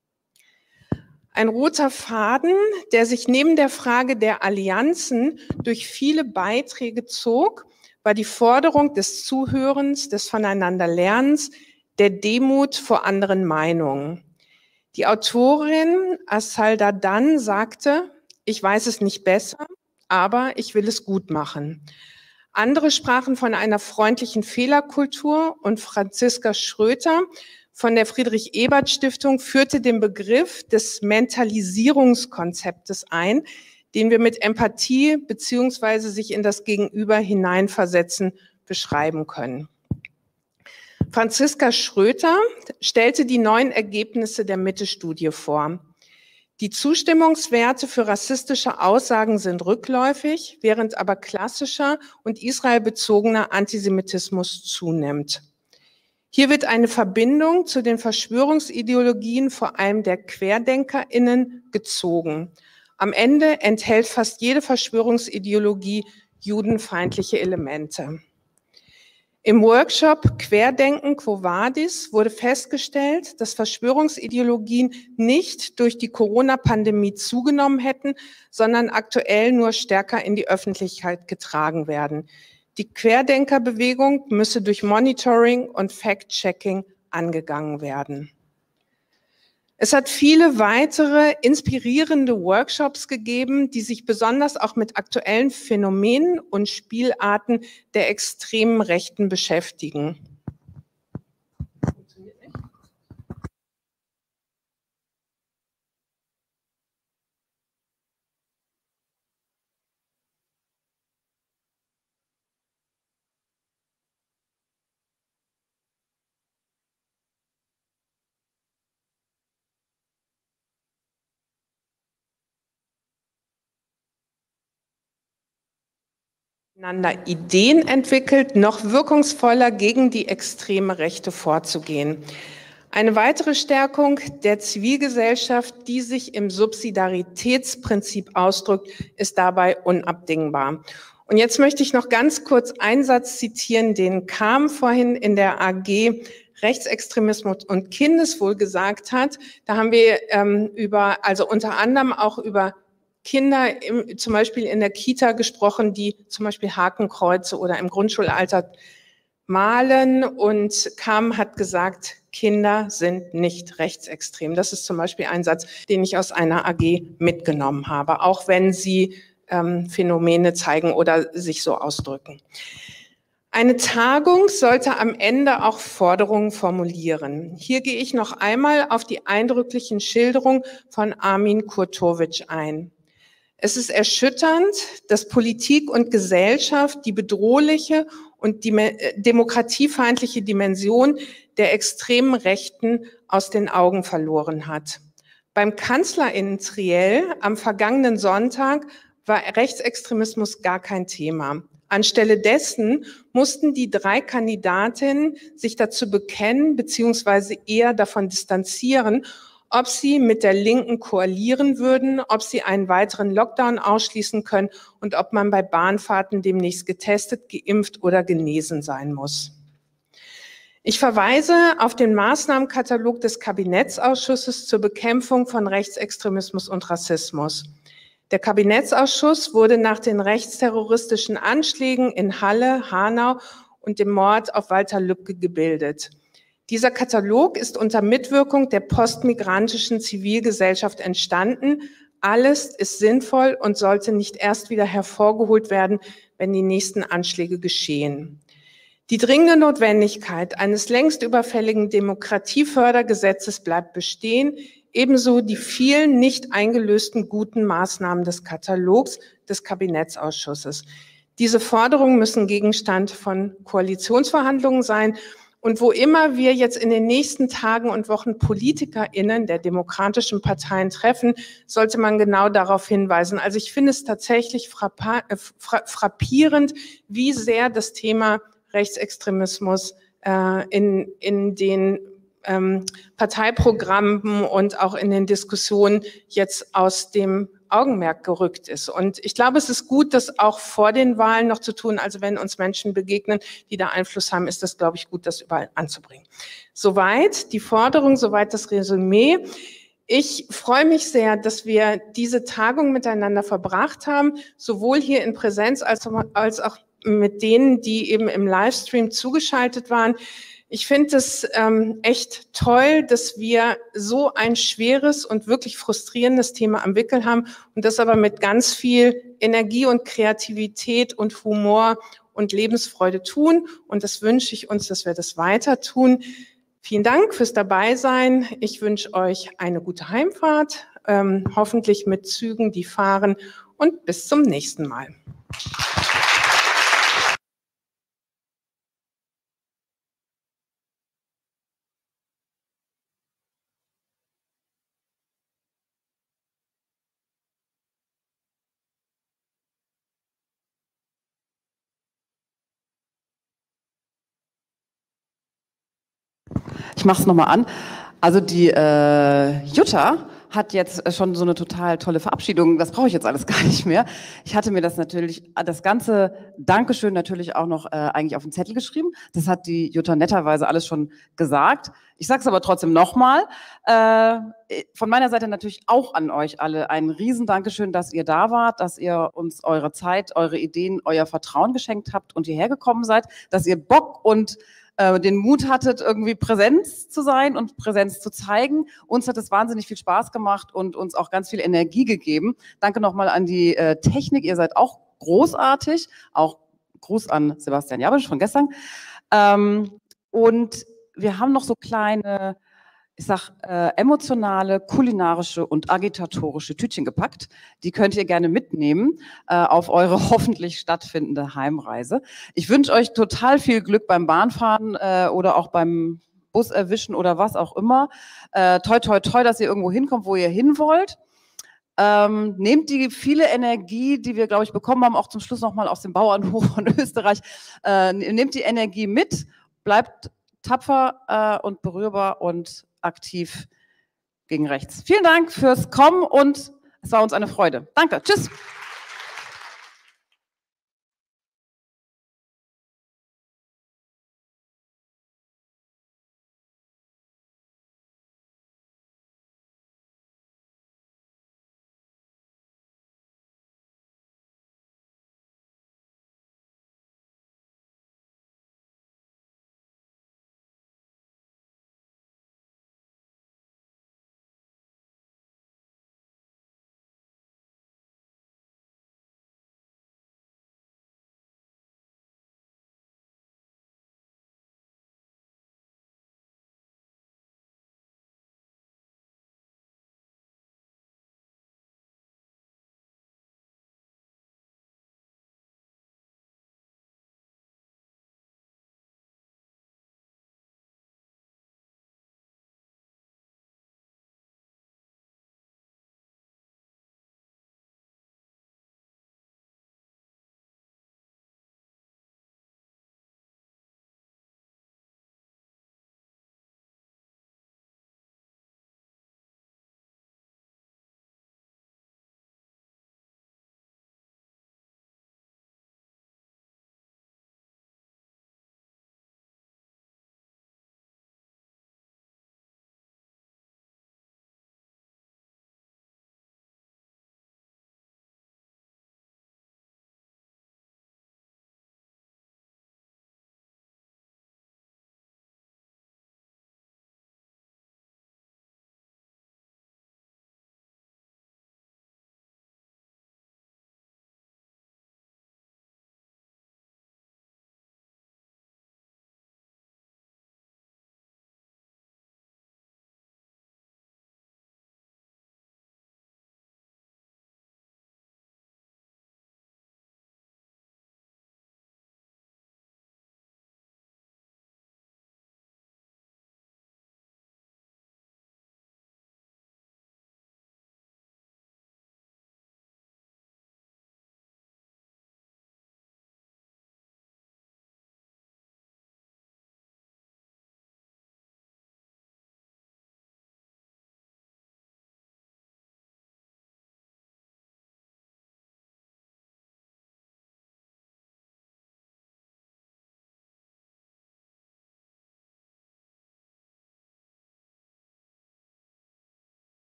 Ein roter Faden, der sich neben der Frage der Allianzen durch viele Beiträge zog, war die Forderung des Zuhörens, des Voneinanderlernens, der Demut vor anderen Meinungen. Die Autorin Asal Dadan sagte, ich weiß es nicht besser, aber ich will es gut machen. Andere sprachen von einer freundlichen Fehlerkultur und Franziska Schröter von der Friedrich-Ebert-Stiftung führte den Begriff des Mentalisierungskonzeptes ein, den wir mit Empathie beziehungsweise sich in das Gegenüber hineinversetzen beschreiben können. Franziska Schröter stellte die neuen Ergebnisse der Mitte-Studie vor. Die Zustimmungswerte für rassistische Aussagen sind rückläufig, während aber klassischer und israelbezogener Antisemitismus zunimmt. Hier wird eine Verbindung zu den Verschwörungsideologien, vor allem der QuerdenkerInnen, gezogen. Am Ende enthält fast jede Verschwörungsideologie judenfeindliche Elemente. Im Workshop Querdenken Quo Vadis wurde festgestellt, dass Verschwörungsideologien nicht durch die Corona-Pandemie zugenommen hätten, sondern aktuell nur stärker in die Öffentlichkeit getragen werden. Die Querdenkerbewegung müsse durch Monitoring und Fact-Checking angegangen werden. Es hat viele weitere inspirierende Workshops gegeben, die sich besonders auch mit aktuellen Phänomenen und Spielarten der extremen Rechten beschäftigen. Ideen entwickelt, noch wirkungsvoller gegen die extreme Rechte vorzugehen. Eine weitere Stärkung der Zivilgesellschaft, die sich im Subsidiaritätsprinzip ausdrückt, ist dabei unabdingbar. Und jetzt möchte ich noch ganz kurz einen Satz zitieren, den Kam vorhin in der AG Rechtsextremismus und Kindeswohl gesagt hat. Da haben wir also unter anderem auch über Kinder zum Beispiel in der Kita gesprochen, die zum Beispiel Hakenkreuze oder im Grundschulalter malen, und Kam hat gesagt, Kinder sind nicht rechtsextrem. Das ist zum Beispiel ein Satz, den ich aus einer AG mitgenommen habe, auch wenn sie Phänomene zeigen oder sich so ausdrücken. Eine Tagung sollte am Ende auch Forderungen formulieren. Hier gehe ich noch einmal auf die eindrücklichen Schilderungen von Armin Kurtovic ein. Es ist erschütternd, dass Politik und Gesellschaft die bedrohliche und die demokratiefeindliche Dimension der extremen Rechten aus den Augen verloren hat. Beim Kanzlerinnen-Triell am vergangenen Sonntag war Rechtsextremismus gar kein Thema. Anstelle dessen mussten die 3 Kandidatinnen sich dazu bekennen bzw. eher davon distanzieren, ob sie mit der Linken koalieren würden, ob sie einen weiteren Lockdown ausschließen können und ob man bei Bahnfahrten demnächst getestet, geimpft oder genesen sein muss. Ich verweise auf den Maßnahmenkatalog des Kabinettsausschusses zur Bekämpfung von Rechtsextremismus und Rassismus. Der Kabinettsausschuss wurde nach den rechtsterroristischen Anschlägen in Halle, Hanau und dem Mord auf Walter Lübcke gebildet. Dieser Katalog ist unter Mitwirkung der postmigrantischen Zivilgesellschaft entstanden. Alles ist sinnvoll und sollte nicht erst wieder hervorgeholt werden, wenn die nächsten Anschläge geschehen. Die dringende Notwendigkeit eines längst überfälligen Demokratiefördergesetzes bleibt bestehen, ebenso die vielen nicht eingelösten guten Maßnahmen des Katalogs des Kabinettsausschusses. Diese Forderungen müssen Gegenstand von Koalitionsverhandlungen sein. Und wo immer wir jetzt in den nächsten Tagen und Wochen PolitikerInnen der demokratischen Parteien treffen, sollte man genau darauf hinweisen. Also ich finde es tatsächlich frappierend, wie sehr das Thema Rechtsextremismus in den Parteiprogrammen und auch in den Diskussionen jetzt aus dem Augenmerk gerückt ist. Und ich glaube, es ist gut, das auch vor den Wahlen noch zu tun. Also wenn uns Menschen begegnen, die da Einfluss haben, ist das, glaube ich, gut, das überall anzubringen. Soweit die Forderung, soweit das Resümee. Ich freue mich sehr, dass wir diese Tagung miteinander verbracht haben, sowohl hier in Präsenz als auch mit denen, die eben im Livestream zugeschaltet waren. Ich finde es echt toll, dass wir so ein schweres und wirklich frustrierendes Thema am Wickel haben und das aber mit ganz viel Energie und Kreativität und Humor und Lebensfreude tun. Und das wünsche ich uns, dass wir das weiter tun. Vielen Dank fürs Dabeisein. Ich wünsche euch eine gute Heimfahrt, hoffentlich mit Zügen, die fahren, und bis zum nächsten Mal. Ich mache es nochmal an. Also die Jutta hat jetzt schon so eine total tolle Verabschiedung. Das brauche ich jetzt alles gar nicht mehr. Ich hatte mir das natürlich, das ganze Dankeschön natürlich auch noch eigentlich auf den Zettel geschrieben. Das hat die Jutta netterweise alles schon gesagt. Ich sage es aber trotzdem nochmal. Von meiner Seite natürlich auch an euch alle ein riesen Dankeschön, dass ihr da wart, dass ihr uns eure Zeit, eure Ideen, euer Vertrauen geschenkt habt und hierher gekommen seid, dass ihr Bock und den Mut hattet, irgendwie Präsenz zu sein und Präsenz zu zeigen. Uns hat es wahnsinnig viel Spaß gemacht und uns auch ganz viel Energie gegeben. Danke nochmal an die Technik. Ihr seid auch großartig. Auch Gruß an Sebastian Jabisch von gestern. Und wir haben noch so kleine, ich sag, emotionale, kulinarische und agitatorische Tütchen gepackt. Die könnt ihr gerne mitnehmen auf eure hoffentlich stattfindende Heimreise. Ich wünsche euch total viel Glück beim Bahnfahren oder auch beim Bus erwischen oder was auch immer. Toi, toi, toi, dass ihr irgendwo hinkommt, wo ihr hin wollt. Nehmt die viele Energie, die wir, glaube ich, bekommen haben, auch zum Schluss nochmal aus dem Bauernhof von Österreich, nehmt die Energie mit, bleibt tapfer und berührbar und aktiv gegen rechts. Vielen Dank fürs Kommen und es war uns eine Freude. Danke. Tschüss.